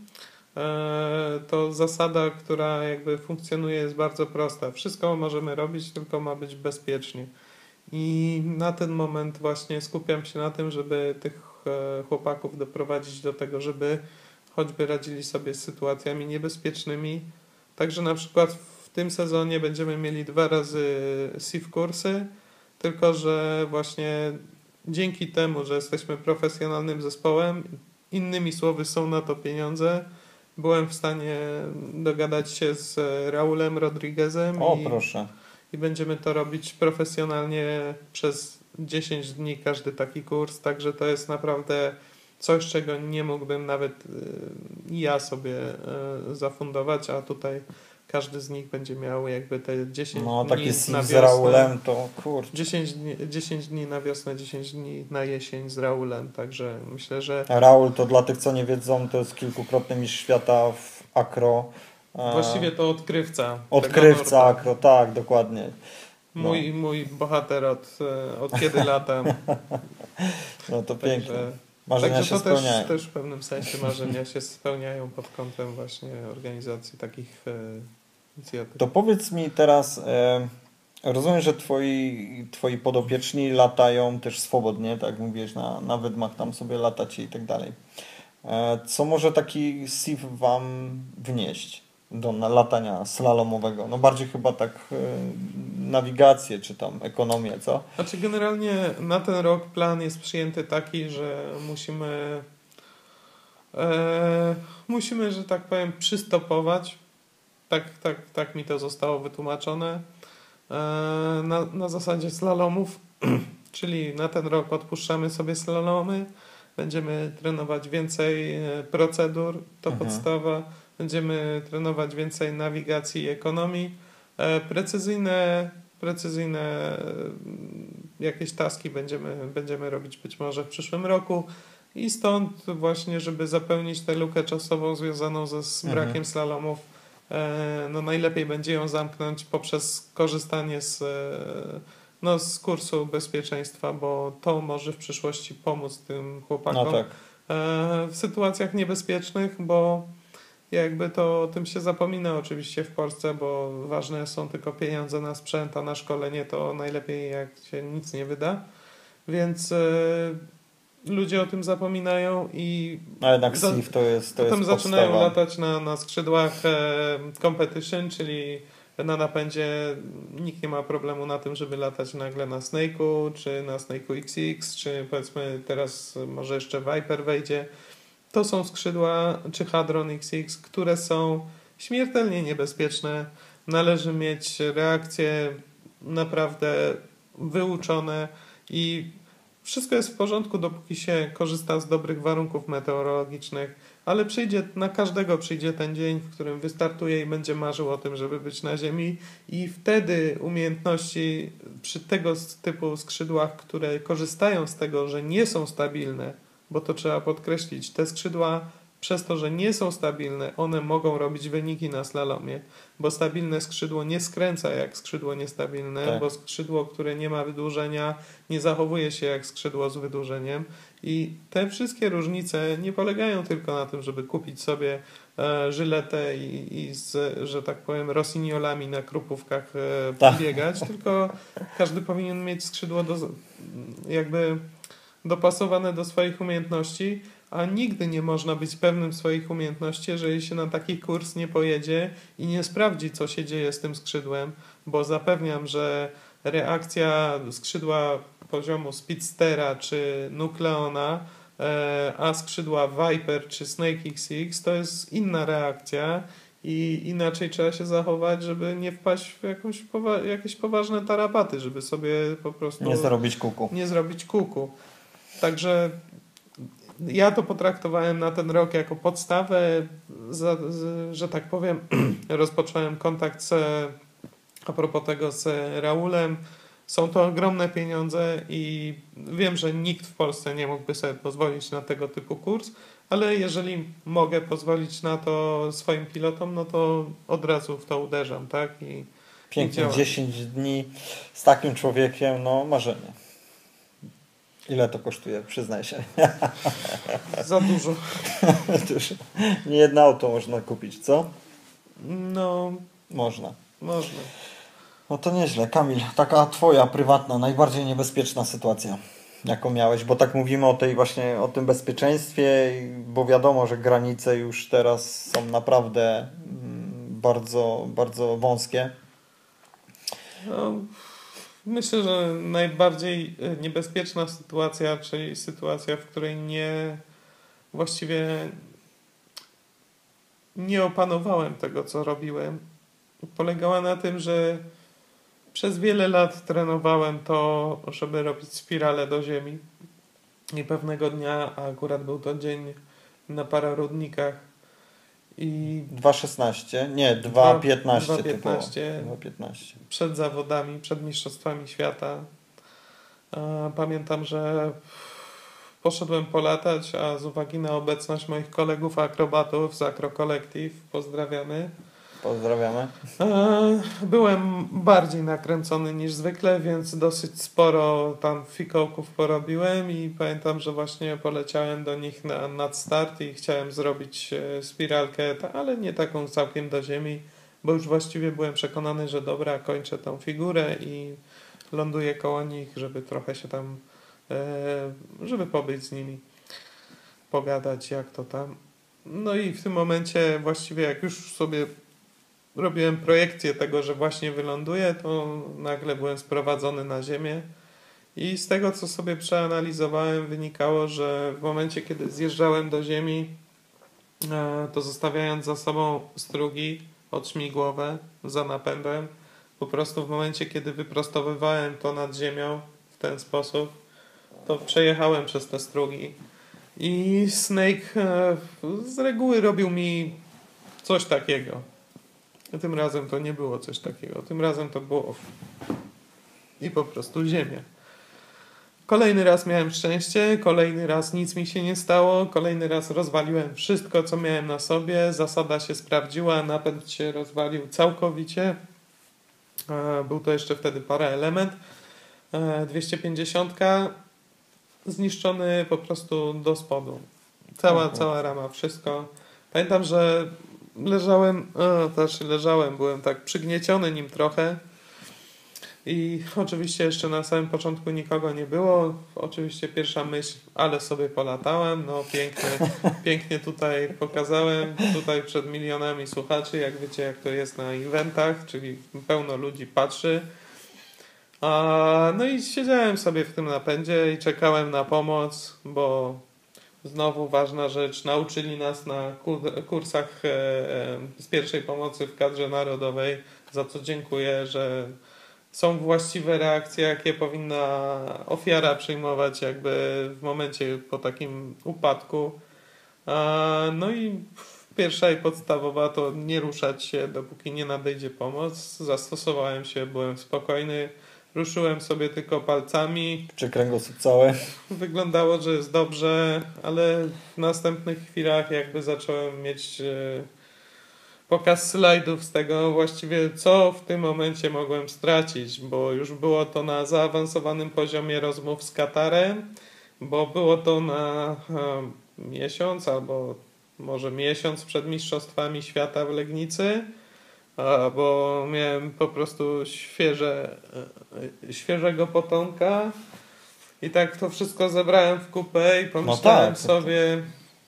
to zasada, która jakby funkcjonuje, jest bardzo prosta. Wszystko możemy robić, tylko ma być bezpiecznie. I na ten moment właśnie skupiam się na tym, żeby tych chłopaków doprowadzić do tego, żeby choćby radzili sobie z sytuacjami niebezpiecznymi. Także na przykład w tym sezonie będziemy mieli dwa razy S I F kursy, tylko że właśnie dzięki temu, że jesteśmy profesjonalnym zespołem, innymi słowy są na to pieniądze, byłem w stanie dogadać się z Raulem Rodriguezem o, i, proszę. i będziemy to robić profesjonalnie przez dziesięć dni każdy taki kurs, także to jest naprawdę coś, czego nie mógłbym nawet y, ja sobie y, zafundować, a tutaj każdy z nich będzie miał jakby te dziesięć No, dni taki na sim z wiosnę. Raulem to kurczę. dziesięć dni, dziesięć dni na wiosnę, dziesięć dni na jesień z Raulem, także myślę, że Raul to dla tych, co nie wiedzą, to jest kilkukrotny mistrz świata w akro. E, właściwie to odkrywca. Odkrywca tego nurtu. akro, tak, dokładnie. No. Mój, mój bohater od, e, od kiedy latam. No to pięknie. Także, Marzenia także się to też, spełniają. też w pewnym sensie marzenia się spełniają pod kątem właśnie organizacji takich e, inicjatyw. To powiedz mi teraz, e, rozumiem, że twoi, twoi podopieczni latają też swobodnie, tak jak mówiłeś, na, na wydmach tam sobie latacie i tak dalej. E, co może taki S I F wam wnieść do na latania slalomowego? No bardziej chyba tak e, nawigację, czy tam ekonomię, co? Znaczy generalnie na ten rok plan jest przyjęty taki, że musimy e, musimy, że tak powiem, przystopować. Tak, tak, tak mi to zostało wytłumaczone. E, na, na zasadzie slalomów, czyli na ten rok odpuszczamy sobie slalomy, będziemy trenować więcej e, procedur, to Mhm. podstawa, będziemy trenować więcej nawigacji i ekonomii, e, precyzyjne precyzyjne e, jakieś taski będziemy, będziemy robić być może w przyszłym roku i stąd właśnie, żeby zapełnić tę lukę czasową związaną ze z Mhm. brakiem slalomów, e, no najlepiej będzie ją zamknąć poprzez korzystanie z, e, no, z kursu bezpieczeństwa, bo to może w przyszłości pomóc tym chłopakom No tak. e, w sytuacjach niebezpiecznych, bo jakby to o tym się zapomina oczywiście w Polsce, bo ważne są tylko pieniądze na sprzęt, a na szkolenie to najlepiej jak się nic nie wyda. Więc e, ludzie o tym zapominają i A jednak za- S I F to jest, to potem jest zaczynają podstawa. latać na, na skrzydłach e, competition, czyli na napędzie. Nikt nie ma problemu na tym, żeby latać nagle na Snake'u, czy na Snake'u X X, czy powiedzmy teraz może jeszcze Viper wejdzie. To są skrzydła, czy Hadron X X, które są śmiertelnie niebezpieczne. Należy mieć reakcje naprawdę wyuczone i wszystko jest w porządku, dopóki się korzysta z dobrych warunków meteorologicznych, ale przyjdzie, na każdego przyjdzie ten dzień, w którym wystartuje i będzie marzył o tym, żeby być na ziemi i wtedy umiejętności przy tego typu skrzydłach, które korzystają z tego, że nie są stabilne, bo to trzeba podkreślić, te skrzydła przez to, że nie są stabilne, one mogą robić wyniki na slalomie, bo stabilne skrzydło nie skręca jak skrzydło niestabilne, Tak. bo skrzydło, które nie ma wydłużenia, nie zachowuje się jak skrzydło z wydłużeniem i te wszystkie różnice nie polegają tylko na tym, żeby kupić sobie e, żyletę i, i z, że tak powiem, rossignolami na krupówkach e, Tak. biegać, tylko każdy powinien mieć skrzydło do, jakby dopasowane do swoich umiejętności, a nigdy nie można być pewnym swoich umiejętności, jeżeli się na taki kurs nie pojedzie i nie sprawdzi, co się dzieje z tym skrzydłem, bo zapewniam, że reakcja skrzydła poziomu Speedstera czy Nucleona, e, a skrzydła Viper czy Snake X X to jest inna reakcja i inaczej trzeba się zachować, żeby nie wpaść w jakąś powa- jakieś poważne tarapaty, żeby sobie po prostu Nie zrobić kuku. nie zrobić kuku. Także ja to potraktowałem na ten rok jako podstawę, za, z, że tak powiem, rozpocząłem kontakt z, a propos tego z Raulem. Są to ogromne pieniądze i wiem, że nikt w Polsce nie mógłby sobie pozwolić na tego typu kurs, ale jeżeli mogę pozwolić na to swoim pilotom, no to od razu w to uderzam, tak? I Pięknie, działa. dziesięć dni z takim człowiekiem, no marzenie. Ile to kosztuje? Przyznaj się. za dużo. Już nie jedno auto można kupić, co? No, Można. można. No to nieźle. Kamil, taka twoja prywatna, najbardziej niebezpieczna sytuacja, jaką miałeś, bo tak mówimy o tej właśnie, o tym bezpieczeństwie, bo wiadomo, że granice już teraz są naprawdę mm, bardzo, bardzo wąskie. No, myślę, że najbardziej niebezpieczna sytuacja, czyli sytuacja, w której nie właściwie nie opanowałem tego, co robiłem, polegała na tym, że Przez wiele lat trenowałem to, żeby robić spirale do ziemi. I pewnego dnia, a akurat był to dzień na pararodnikach i dwa szesnaście, nie, Dwa- dwa piętnaście dwa typowo. piętnaście. dwa piętnaście. przed zawodami, przed mistrzostwami świata. E, Pamiętam, że poszedłem polatać, a z uwagi na obecność moich kolegów akrobatów z Acro Collective, pozdrawiamy, Pozdrawiamy. e, byłem bardziej nakręcony niż zwykle, więc dosyć sporo tam fikołków porobiłem i pamiętam, że właśnie poleciałem do nich na nad start i chciałem zrobić e, spiralkę, ta- ale nie taką całkiem do ziemi, bo już właściwie byłem przekonany, że dobra, kończę tą figurę i ląduję koło nich, żeby trochę się tam, e, żeby pobyć z nimi, pogadać jak to tam. No i w tym momencie właściwie jak już sobie robiłem projekcję tego, że właśnie wyląduję, to nagle byłem sprowadzony na ziemię i z tego, co sobie przeanalizowałem, wynikało, że w momencie, kiedy zjeżdżałem do ziemi, e, to zostawiając za sobą strugi odśmigłowe za napędem, po prostu w momencie, kiedy wyprostowywałem to nad ziemią w ten sposób, to przejechałem przez te strugi i Snake e, z reguły robił mi coś takiego. Tym razem to nie było coś takiego. Tym razem to było i po prostu ziemia. Kolejny raz miałem szczęście, kolejny raz nic mi się nie stało, kolejny raz rozwaliłem wszystko, co miałem na sobie. Zasada się sprawdziła, napęd się rozwalił całkowicie. E, Był to jeszcze wtedy paraelement. E, dwieście pięćdziesiąt zniszczony po prostu do spodu. Cała, Mhm. cała rama, wszystko. Pamiętam, że leżałem, o, znaczy leżałem, byłem tak przygnieciony nim trochę i oczywiście jeszcze na samym początku nikogo nie było. Oczywiście pierwsza myśl, ale sobie polatałem, no pięknie, pięknie tutaj pokazałem, tutaj przed milionami słuchaczy, jak wiecie jak to jest na eventach, czyli pełno ludzi patrzy. A, no i siedziałem sobie w tym napędzie i czekałem na pomoc, bo znowu ważna rzecz, nauczyli nas na kur- kursach e, e, z pierwszej pomocy w kadrze narodowej, za co dziękuję, że są właściwe reakcje, jakie powinna ofiara przyjmować jakby w momencie po takim upadku. A, no i pierwsza i podstawowa to nie ruszać się, dopóki nie nadejdzie pomoc. Zastosowałem się, byłem spokojny. Ruszyłem sobie tylko palcami. Czy kręgosłup cały? Wyglądało, że jest dobrze, ale w następnych chwilach jakby zacząłem mieć e, pokaz slajdów z tego właściwie, co w tym momencie mogłem stracić, bo już było to na zaawansowanym poziomie rozmów z Katarem, bo było to na e, miesiąc albo może miesiąc przed Mistrzostwami Świata w Legnicy. A, bo miałem po prostu świeże, e, świeżego potomka i tak to wszystko zebrałem w kupę i pomyślałem tak, to- sobie,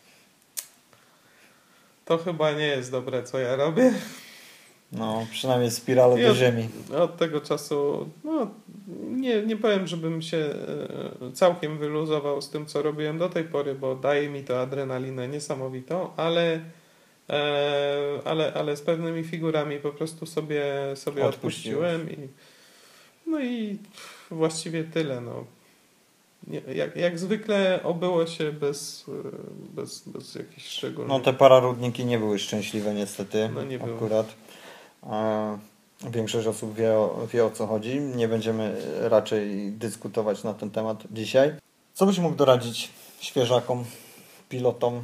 to chyba nie jest dobre, co ja robię. No, przynajmniej spirale I do od- ziemi. Od tego czasu, no, nie, nie powiem, żebym się e, całkiem wyluzował z tym, co robiłem do tej pory, bo daje mi to adrenalinę niesamowitą, ale E, ale, ale z pewnymi figurami po prostu sobie, sobie Odpuściłeś. odpuściłem i no i właściwie tyle. No. Nie, jak, jak zwykle obyło się bez, e, bez, bez jakichś szczególnych... No te pararudniki nie były szczęśliwe niestety, No, nie były. akurat. E, Większość osób wie o, wie o co chodzi. Nie będziemy raczej dyskutować na ten temat dzisiaj. Co byś mógł doradzić świeżakom, pilotom,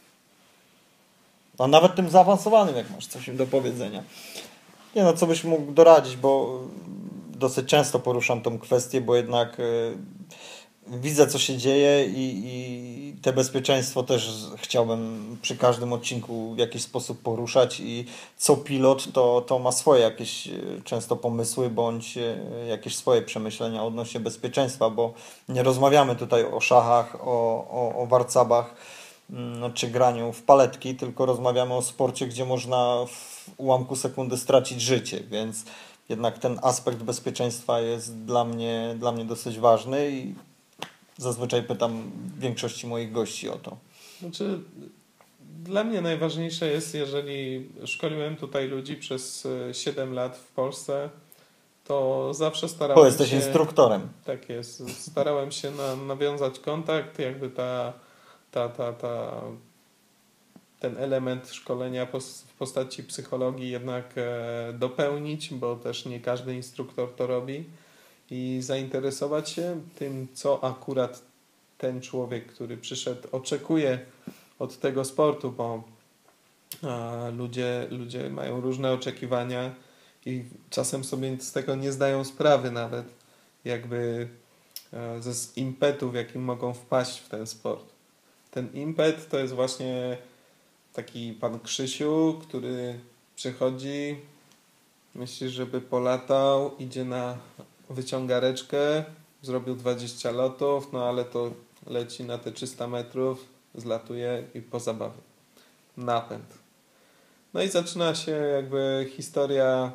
a nawet tym zaawansowanym, jak masz coś im do powiedzenia? Nie no, co byś mógł doradzić, bo dosyć często poruszam tą kwestię, bo jednak y, widzę, co się dzieje i, i te bezpieczeństwo też chciałbym przy każdym odcinku w jakiś sposób poruszać i co pilot to, to ma swoje jakieś y, często pomysły bądź y, jakieś swoje przemyślenia odnośnie bezpieczeństwa, bo nie rozmawiamy tutaj o szachach, o, o, o warcabach, no, czy graniu w paletki, tylko rozmawiamy o sporcie, gdzie można w ułamku sekundy stracić życie, więc jednak ten aspekt bezpieczeństwa jest dla mnie, dla mnie dosyć ważny i zazwyczaj pytam większości moich gości o to. Znaczy, dla mnie najważniejsze jest, jeżeli szkoliłem tutaj ludzi przez e, siedem lat w Polsce, to zawsze Bo starałem jesteś się... instruktorem. Tak jest. Starałem się na, nawiązać kontakt, jakby ta, ta, ta, ta, ten element szkolenia pos, w postaci psychologii jednak e, dopełnić, bo też nie każdy instruktor to robi i zainteresować się tym, co akurat ten człowiek, który przyszedł, oczekuje od tego sportu, bo a, ludzie, ludzie mają różne oczekiwania i czasem sobie z tego nie zdają sprawy nawet, jakby e, ze z impetu, w jakim mogą wpaść w ten sport. Ten impet to jest właśnie taki pan Krzysiu, który przychodzi, myśli, żeby polatał, idzie na wyciągareczkę, zrobił dwadzieścia lotów, no ale to leci na te trzysta metrów, zlatuje i po zabawie. Napęd. No i zaczyna się jakby historia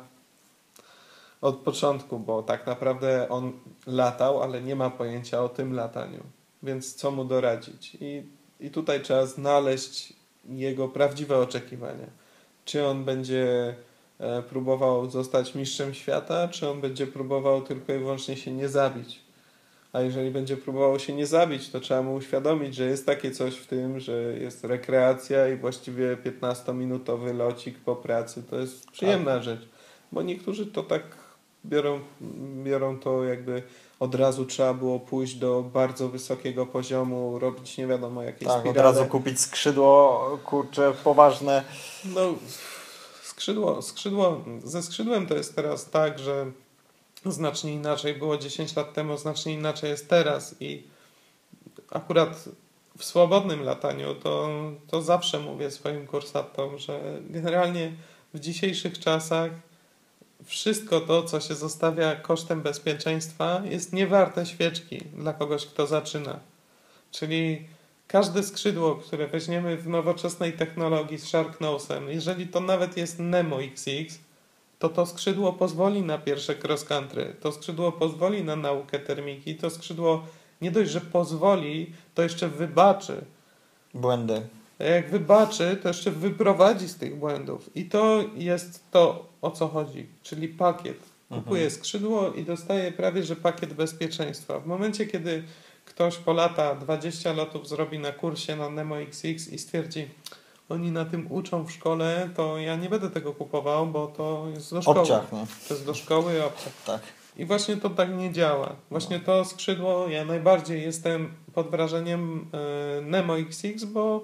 od początku, bo tak naprawdę on latał, ale nie ma pojęcia o tym lataniu. Więc co mu doradzić? I, i tutaj trzeba znaleźć jego prawdziwe oczekiwania. Czy on będzie e, próbował zostać mistrzem świata, czy on będzie próbował tylko i wyłącznie się nie zabić. A jeżeli będzie próbował się nie zabić, to trzeba mu uświadomić, że jest takie coś w tym, że jest rekreacja i właściwie piętnastominutowy locik po pracy to jest przyjemna rzecz. Bo niektórzy to tak biorą, biorą to jakby od razu trzeba było pójść do bardzo wysokiego poziomu, robić nie wiadomo jakie Tak, spirale. od razu kupić skrzydło, kurczę, poważne. No, skrzydło, skrzydło, ze skrzydłem to jest teraz tak, że znacznie inaczej było dziesięć lat temu, znacznie inaczej jest teraz i akurat w swobodnym lataniu to, to zawsze mówię swoim kursantom, że generalnie w dzisiejszych czasach wszystko to, co się zostawia kosztem bezpieczeństwa, jest niewarte świeczki dla kogoś, kto zaczyna. Czyli każde skrzydło, które weźmiemy w nowoczesnej technologii z Sharknose'em, jeżeli to nawet jest Nemo X X, to to skrzydło pozwoli na pierwsze cross country, to skrzydło pozwoli na naukę termiki, to skrzydło nie dość, że pozwoli, to jeszcze wybaczy. Błędy. A jak wybaczy, to jeszcze wyprowadzi z tych błędów. I to jest to, o co chodzi, czyli pakiet. Kupuje Mhm. skrzydło i dostaje prawie, że pakiet bezpieczeństwa. W momencie, kiedy ktoś po lata dwadzieścia lotów zrobi na kursie na Nemo X X i stwierdzi, oni na tym uczą w szkole, to ja nie będę tego kupował, bo to jest do szkoły. Obciach, nie? To jest do szkoły obciach. Tak. I właśnie to tak nie działa. Właśnie to skrzydło, ja najbardziej jestem pod wrażeniem y, Nemo X X, bo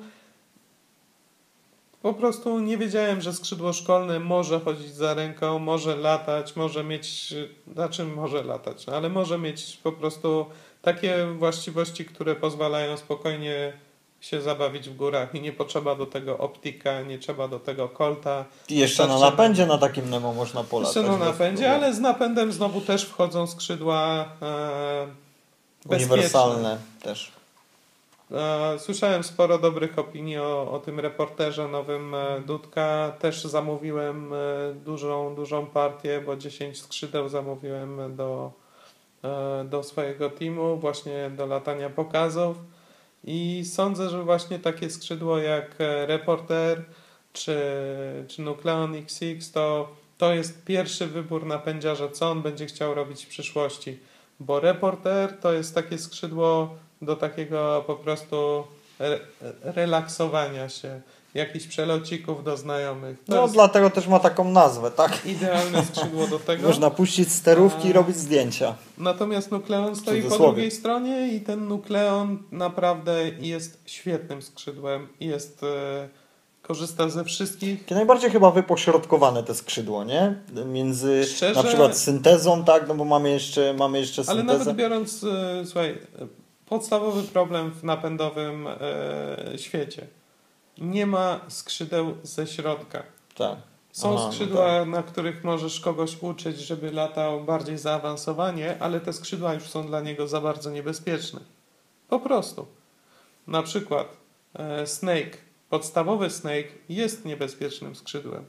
po prostu nie wiedziałem, że skrzydło szkolne może chodzić za ręką, może latać, może mieć, znaczy może latać, ale może mieć po prostu takie właściwości, które pozwalają spokojnie się zabawić w górach i nie potrzeba do tego optika, nie trzeba do tego kolta. I jeszcze na napędzie na takim Nemo można polatać. Jeszcze na napędzie, ale z napędem znowu też wchodzą skrzydła e, bezpieczne. Uniwersalne też. E, Słyszałem sporo dobrych opinii o, o tym reporterze nowym e, Dudka. Też zamówiłem e, dużą, dużą partię, bo dziesięć skrzydeł zamówiłem do, e, do swojego teamu, właśnie do latania pokazów. I sądzę, że właśnie takie skrzydło jak e, Reporter czy, czy Nucleon X X to, to jest pierwszy wybór napędziarza, co on będzie chciał robić w przyszłości. Bo Reporter to jest takie skrzydło do takiego po prostu re, relaksowania się, jakichś przelocików do znajomych. To No jest dlatego też ma taką nazwę, tak? idealne skrzydło do tego. Można puścić sterówki i A- robić zdjęcia. Natomiast Nucleon stoi po cudzysłowie. drugiej stronie i ten Nucleon naprawdę jest świetnym skrzydłem. Jest, e, korzysta ze wszystkich. Takie najbardziej chyba wypośrodkowane te skrzydło, nie? Między Szczerze- na przykład syntezą, tak? No bo mamy jeszcze, mamy jeszcze Ale syntezę. nawet biorąc, e, słuchaj, e, podstawowy problem w napędowym e, świecie. Nie ma skrzydeł ze środka. Tak. Są Aha, no skrzydła, tak. na których możesz kogoś uczyć, żeby latał bardziej zaawansowanie, ale te skrzydła już są dla niego za bardzo niebezpieczne. Po prostu. Na przykład e, Snake, podstawowy Snake jest niebezpiecznym skrzydłem.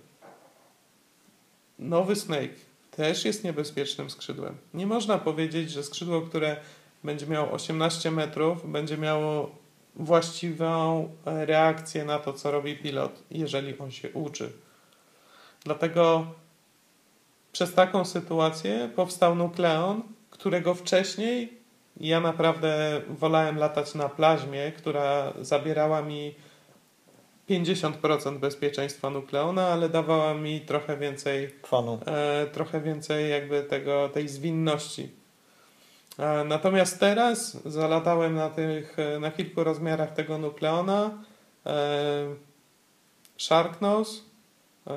Nowy Snake też jest niebezpiecznym skrzydłem. Nie można powiedzieć, że skrzydło, które będzie miało osiemnaście metrów, będzie miało właściwą e, reakcję na to, co robi pilot, jeżeli on się uczy. Dlatego przez taką sytuację powstał Nukleon, którego wcześniej ja naprawdę wolałem latać na plaźmie, która zabierała mi pięćdziesiąt procent bezpieczeństwa Nukleona, ale dawała mi trochę więcej Kwanu. e, trochę więcej jakby tego, tej zwinności. E, natomiast teraz zalatałem na tych, na kilku rozmiarach tego Nukleona. E, Sharknose, e,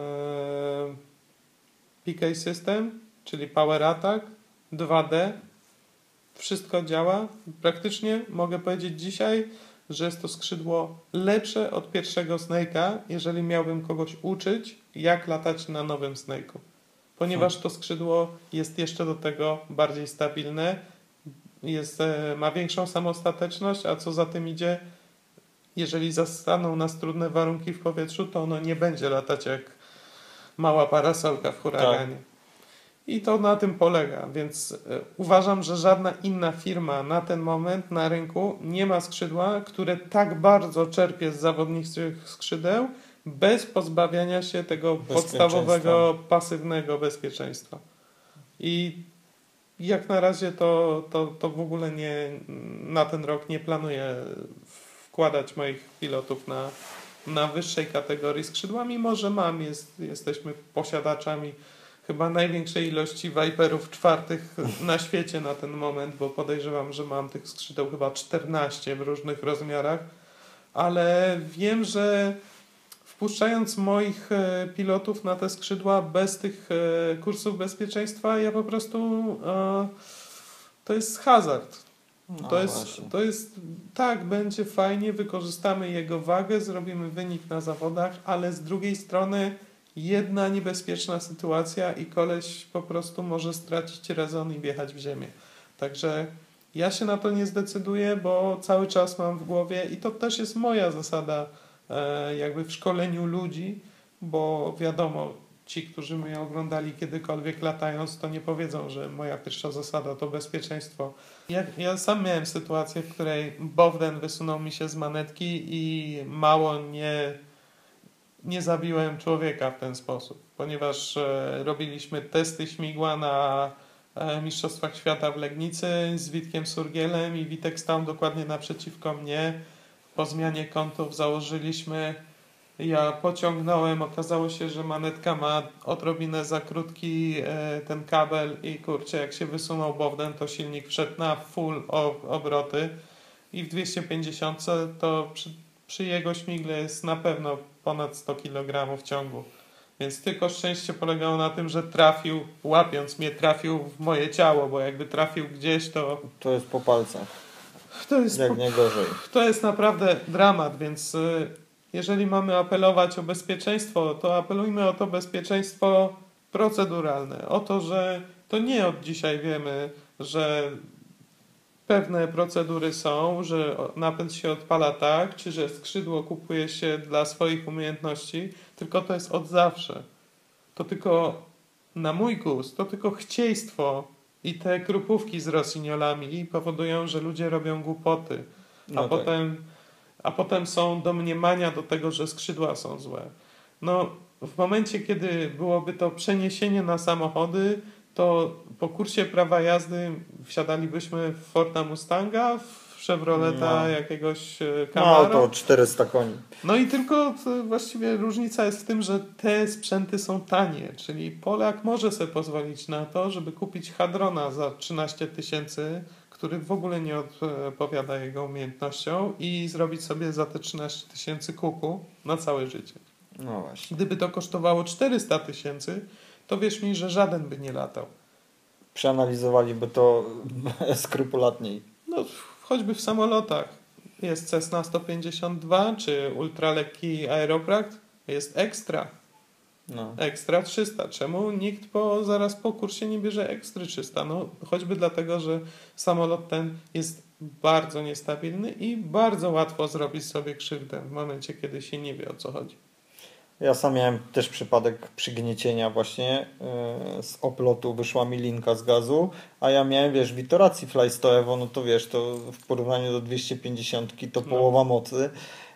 P K System, czyli Power Attack, dwa D. Wszystko działa. Praktycznie mogę powiedzieć dzisiaj, że jest to skrzydło lepsze od pierwszego Snake'a, jeżeli miałbym kogoś uczyć, jak latać na nowym Snake'u. Ponieważ to skrzydło jest jeszcze do tego bardziej stabilne, jest, ma większą samostateczność, a co za tym idzie, jeżeli zastaną nas trudne warunki w powietrzu, to ono nie będzie latać jak mała parasolka w huraganie. Tak. I to na tym polega, więc y, uważam, że żadna inna firma na ten moment na rynku nie ma skrzydła, które tak bardzo czerpie z zawodniczych skrzydeł, bez pozbawiania się tego podstawowego, pasywnego bezpieczeństwa. I jak na razie to, to, to w ogóle nie, na ten rok nie planuję wkładać moich pilotów na, na wyższej kategorii skrzydła, mimo że mam, jest, jesteśmy posiadaczami chyba największej ilości Viperów czwartych na świecie na ten moment, bo podejrzewam, że mam tych skrzydeł chyba czternaście w różnych rozmiarach, ale wiem, że wpuszczając moich pilotów na te skrzydła bez tych kursów bezpieczeństwa, ja po prostu to jest hazard. No to, jest, to jest tak, będzie fajnie, wykorzystamy jego wagę, zrobimy wynik na zawodach, ale z drugiej strony jedna niebezpieczna sytuacja i koleś po prostu może stracić rezon i wjechać w ziemię. Także ja się na to nie zdecyduję, bo cały czas mam w głowie i to też jest moja zasada e, jakby w szkoleniu ludzi, bo wiadomo, ci, którzy mnie oglądali kiedykolwiek latając, to nie powiedzą, że moja pierwsza zasada to bezpieczeństwo. Ja, ja sam miałem sytuację, w której Bowden wysunął mi się z manetki i mało nie nie zabiłem człowieka w ten sposób, ponieważ e, robiliśmy testy śmigła na e, Mistrzostwach Świata w Legnicy z Witkiem Surgielem i Witek stał dokładnie naprzeciwko mnie. Po zmianie kątów założyliśmy, ja pociągnąłem, okazało się, że manetka ma odrobinę za krótki e, ten kabel i kurczę, jak się wysunął Bowden, to silnik wszedł na full obroty i w dwieście pięćdziesiąt to przy, przy jego śmigle jest na pewno ponad sto kilogramów ciągu. Więc tylko szczęście polegało na tym, że trafił, łapiąc mnie, trafił w moje ciało, bo jakby trafił gdzieś, to... To jest po palcach. To jest jak nie gorzej. To jest naprawdę dramat, więc jeżeli mamy apelować o bezpieczeństwo, to apelujmy o to bezpieczeństwo proceduralne. O to, że to nie od dzisiaj wiemy, że pewne procedury są, że napęd się odpala tak, czy że skrzydło kupuje się dla swoich umiejętności, tylko to jest od zawsze. To tylko, na mój gust, to tylko chcieństwo i te krupówki z rosyniolami powodują, że ludzie robią głupoty, a, no potem, tak. a potem są domniemania do tego, że skrzydła są złe. No, w momencie, kiedy byłoby to przeniesienie na samochody, to po kursie prawa jazdy wsiadalibyśmy w Forda Mustanga, w Chevroleta no. jakiegoś Camaro. No to czterysta koni. No i tylko właściwie różnica jest w tym, że te sprzęty są tanie, czyli Polak może sobie pozwolić na to, żeby kupić Hadrona za trzynaście tysięcy, który w ogóle nie odpowiada jego umiejętnościom i zrobić sobie za te trzynaście tysięcy kuku na całe życie. No właśnie. Gdyby to kosztowało czterysta tysięcy, to wierz mi, że żaden by nie latał. Przeanalizowaliby to skrupulatniej. No, choćby w samolotach. Jest Cessna sto pięćdziesiąt dwa, czy ultralekki Aeropract, jest Extra. No. Extra trzysta. Czemu nikt po, zaraz po kursie nie bierze Extra trzysta? No, choćby dlatego, że samolot ten jest bardzo niestabilny i bardzo łatwo zrobić sobie krzywdę w momencie, kiedy się nie wie, o co chodzi. Ja sam miałem też przypadek przygniecienia właśnie yy, z oplotu wyszła mi linka z gazu, a ja miałem, wiesz, w itoracji Fly Evo, no to wiesz, to w porównaniu do dwieście pięćdziesiąt to no. połowa mocy,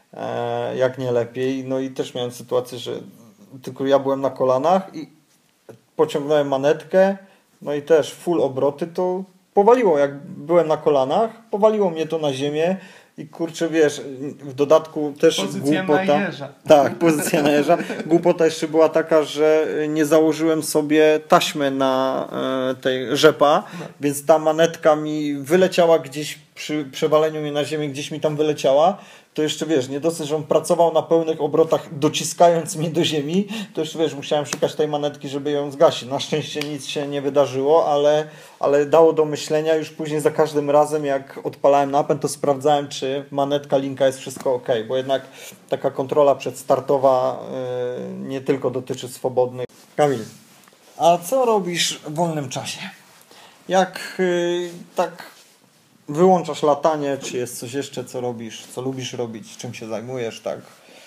e, jak nie lepiej. No i też miałem sytuację, że tylko ja byłem na kolanach i pociągnąłem manetkę, no i też full obroty, to powaliło, jak byłem na kolanach, powaliło mnie to na ziemię i kurczę, wiesz, w dodatku też Pozycja głupota. na jeża. Tak, pozycja na jeża. Głupota jeszcze była taka, że nie założyłem sobie taśmy na e, tej rzepa, No. więc ta manetka mi wyleciała gdzieś przy przewaleniu mnie na ziemię, gdzieś mi tam wyleciała. To jeszcze wiesz, nie dosyć, że on pracował na pełnych obrotach, dociskając mnie do ziemi, to jeszcze wiesz, musiałem szukać tej manetki, żeby ją zgasić. Na szczęście nic się nie wydarzyło, ale, ale dało do myślenia. Już później za każdym razem, jak odpalałem napęd, to sprawdzałem, czy manetka, linka jest wszystko ok, bo jednak taka kontrola przedstartowa yy, nie tylko dotyczy swobodnych. Kamil, a co robisz w wolnym czasie? Jak yy, tak wyłączasz latanie, czy jest coś jeszcze, co robisz, co lubisz robić, czym się zajmujesz, tak?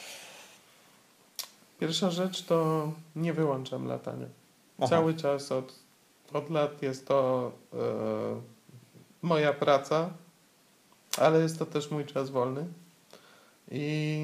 Pierwsza rzecz to nie wyłączam latania. Aha. Cały czas od, od lat jest to e, moja praca, ale jest to też mój czas wolny. I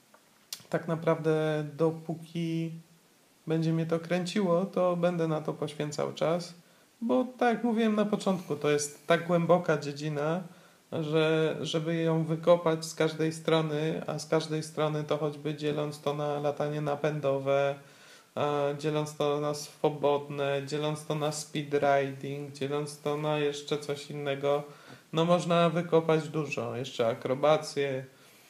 tak naprawdę dopóki będzie mnie to kręciło, to będę na to poświęcał czas. Bo tak jak mówiłem na początku, to jest tak głęboka dziedzina, że żeby ją wykopać z każdej strony, a z każdej strony to choćby dzieląc to na latanie napędowe, a dzieląc to na swobodne, dzieląc to na speed riding, dzieląc to na jeszcze coś innego, no można wykopać dużo, jeszcze akrobacje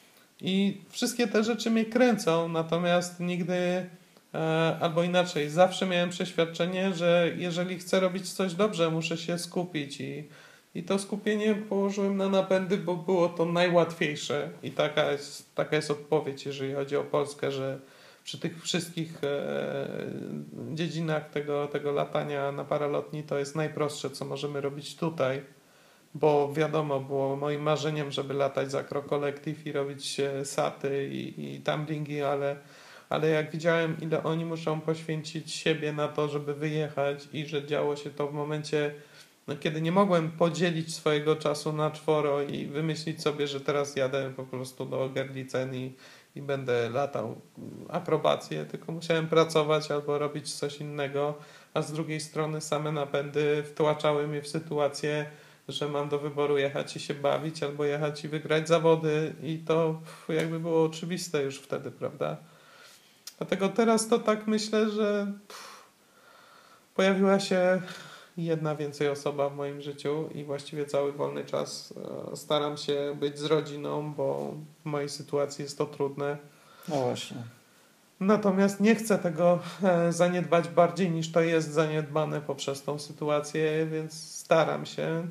i wszystkie te rzeczy mnie kręcą, natomiast nigdy albo inaczej, zawsze miałem przeświadczenie, że jeżeli chcę robić coś dobrze, muszę się skupić i, i to skupienie położyłem na napędy, bo było to najłatwiejsze i taka jest, taka jest odpowiedź, jeżeli chodzi o Polskę, że przy tych wszystkich e, dziedzinach tego, tego latania na paralotni to jest najprostsze, co możemy robić tutaj, bo wiadomo, było moim marzeniem, żeby latać za Acro Collective i robić saty i, i tumblingi, ale Ale jak widziałem, ile oni muszą poświęcić siebie na to, żeby wyjechać i że działo się to w momencie, no, kiedy nie mogłem podzielić swojego czasu na czworo i wymyślić sobie, że teraz jadę po prostu do Gerlicen i, i będę latał akrobację, tylko musiałem pracować albo robić coś innego, a z drugiej strony same napędy wtłaczały mnie w sytuację, że mam do wyboru jechać i się bawić, albo jechać i wygrać zawody i to jakby było oczywiste już wtedy, prawda? Dlatego teraz to tak myślę, że pff, pojawiła się jedna więcej osoba w moim życiu i właściwie cały wolny czas e, staram się być z rodziną, bo w mojej sytuacji jest to trudne. No właśnie. Natomiast nie chcę tego e, zaniedbać bardziej niż to jest zaniedbane poprzez tą sytuację, więc staram się.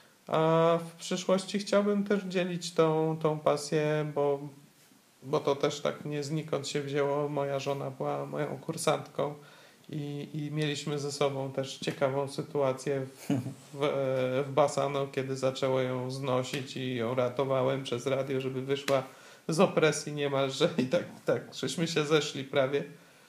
A w przyszłości chciałbym też dzielić tą, tą pasję, bo bo to też tak nie znikąd się wzięło. Moja żona była moją kursantką i, i mieliśmy ze sobą też ciekawą sytuację w, w, w basanu, kiedy zaczęło ją znosić i ją ratowałem przez radio, żeby wyszła z opresji niemalże i tak, tak żeśmy się zeszli prawie.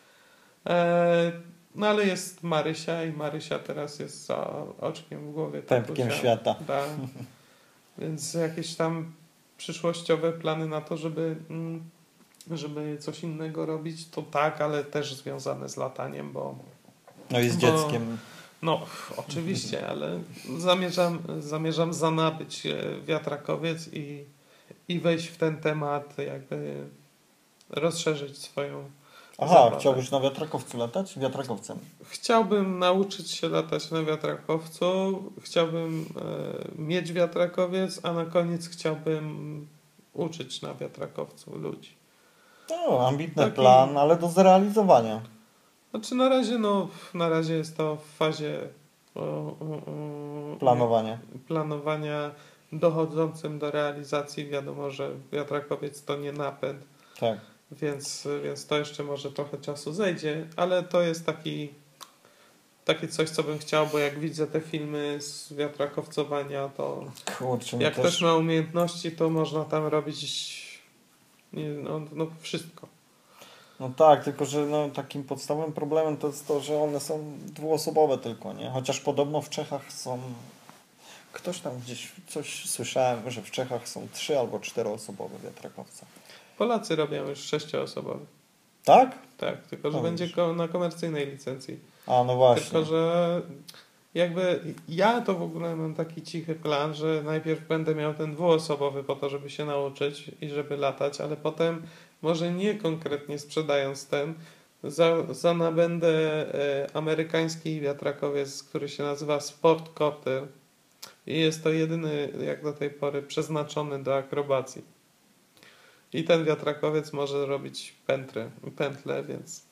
E, no ale jest Marysia i Marysia teraz jest za oczkiem w głowie. Pępkiem świata. Da. Więc jakieś tam przyszłościowe plany na to, żeby, żeby coś innego robić, to tak, ale też związane z lataniem, bo... No i z bo, dzieckiem. No, oczywiście, ale zamierzam, zamierzam zanabyć wiatrakowiec i, i wejść w ten temat, jakby rozszerzyć swoją Aha, zabawę. chciałbyś na wiatrakowcu latać? Wiatrakowcem. Chciałbym nauczyć się latać na wiatrakowcu, chciałbym e, mieć wiatrakowiec, a na koniec chciałbym uczyć na wiatrakowcu ludzi. No, ambitny Taki- plan, ale do zrealizowania. Znaczy na razie, no, na razie jest to w fazie o, o, o, Planowanie. planowania dochodzącym do realizacji. Wiadomo, że wiatrakowiec to nie napęd, Tak. więc, więc to jeszcze może trochę czasu zejdzie, ale to jest taki takie coś, co bym chciał, bo jak widzę te filmy z wiatrakowcowania, to Kurczę, mi jak też... ktoś ma umiejętności, to można tam robić nie, no, no wszystko. No tak, tylko że no, takim podstawowym problemem to jest to, że one są dwuosobowe tylko, nie? Chociaż podobno w Czechach są... Ktoś tam gdzieś coś słyszałem, że w Czechach są trzy albo czteroosobowe wiatrakowce. Polacy robią już sześcioosobowy. Tak? Tak, tylko że No będzie już. ko- na komercyjnej licencji. A, no właśnie. Tylko, że jakby ja to w ogóle mam taki cichy plan, że najpierw będę miał ten dwuosobowy po to, żeby się nauczyć i żeby latać, ale potem może nie konkretnie sprzedając ten, za, za nabędę e, amerykański wiatrakowiec, który się nazywa Sportcopter i jest to jedyny jak do tej pory przeznaczony do akrobacji. I ten wiatrakowiec może robić pętle, pętle więc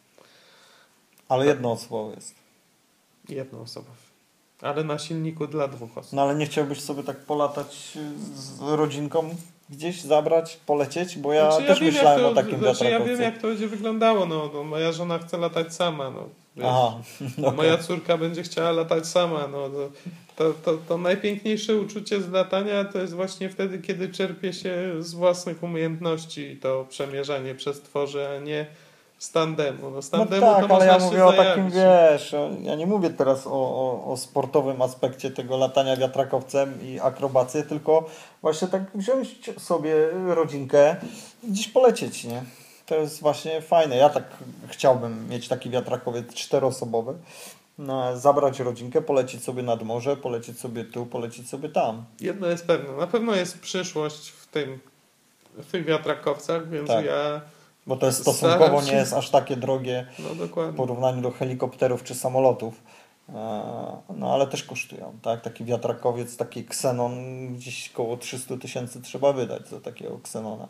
Ale jednoosobowy jest. jednoosobowy. Ale na silniku dla dwóch osób. No ale nie chciałbyś sobie tak polatać z rodzinką gdzieś, zabrać, polecieć? Bo ja Znaczy, też wiem, myślałem jak to, o takim znaczy, ja wiatrakowcu. wiem, jak to będzie wyglądało. No, no, moja żona chce latać sama. No, wiesz. Aha, okay. Moja córka będzie chciała latać sama. No, to, to, to, to najpiękniejsze uczucie z latania to jest właśnie wtedy, kiedy czerpie się z własnych umiejętności i to przemierzanie przez tworzy, a nie z tandemu. No, z No tandemu tak, to ale można ja się mówię o takim, zajawić. wiesz, o- ja nie mówię teraz o, o, o sportowym aspekcie tego latania wiatrakowcem i akrobację, tylko właśnie tak wziąć sobie rodzinkę i gdzieś polecieć, nie? To jest właśnie fajne. Ja tak chciałbym mieć taki wiatrakowiec czteroosobowy, no, zabrać rodzinkę, polecieć sobie nad morze, polecieć sobie tu, polecieć sobie tam. Jedno jest pewne. Na pewno jest przyszłość w tym w tych wiatrakowcach, więc Tak. ja Bo to jest Staram stosunkowo się- nie jest aż takie drogie no w dokładnie. porównaniu do helikopterów czy samolotów. E, No ale też kosztują, tak? Taki wiatrakowiec, taki Xenon, gdzieś koło trzysta tysięcy trzeba wydać za takiego Xenona.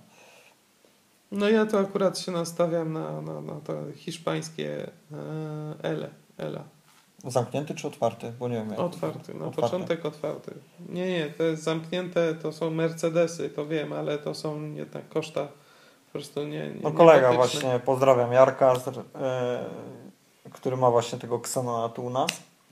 No ja to akurat się nastawiam na, na, na to hiszpańskie e, Ele, Ela. Zamknięty czy otwarty? Bo nie wiem. jak- Otwarty, na Otwarte. początek otwarty. Nie, nie, to jest zamknięte, to są Mercedesy, to wiem, ale to są jednak koszta po prostu nie, nie No kolega niebotyczne. właśnie, pozdrawiam Jarka, z, e, który ma właśnie tego Xenona tu u nas.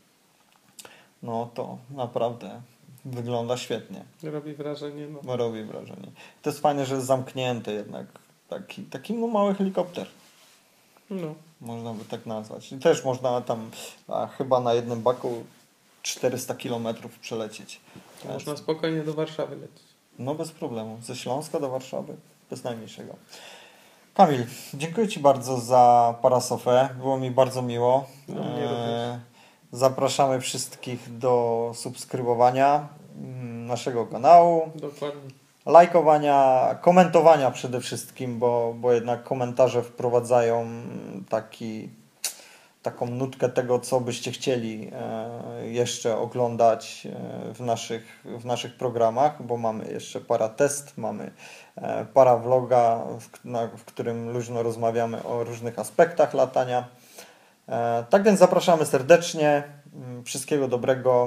No to naprawdę wygląda świetnie. Robi wrażenie, no. No, robi wrażenie. To jest fajne, że jest zamknięty jednak. Taki, taki no, mały helikopter. no. Można by tak nazwać. I też można tam a, chyba na jednym baku czterysta kilometrów przelecieć. To można spokojnie do Warszawy lecieć. No bez problemu. Ze Śląska do Warszawy. Bez najmniejszego. Kamil, dziękuję Ci bardzo za parasofę. Było mi bardzo miło. No, mnie również. Zapraszamy wszystkich do subskrybowania mm, naszego kanału. Dokładnie. Lajkowania, komentowania przede wszystkim, bo, bo jednak komentarze wprowadzają taki, taką nutkę tego, co byście chcieli e, jeszcze oglądać e, w naszych, w naszych programach, bo mamy jeszcze para test, mamy e, para vloga, w, na, w którym luźno rozmawiamy o różnych aspektach latania. E, tak więc zapraszamy serdecznie. Wszystkiego dobrego.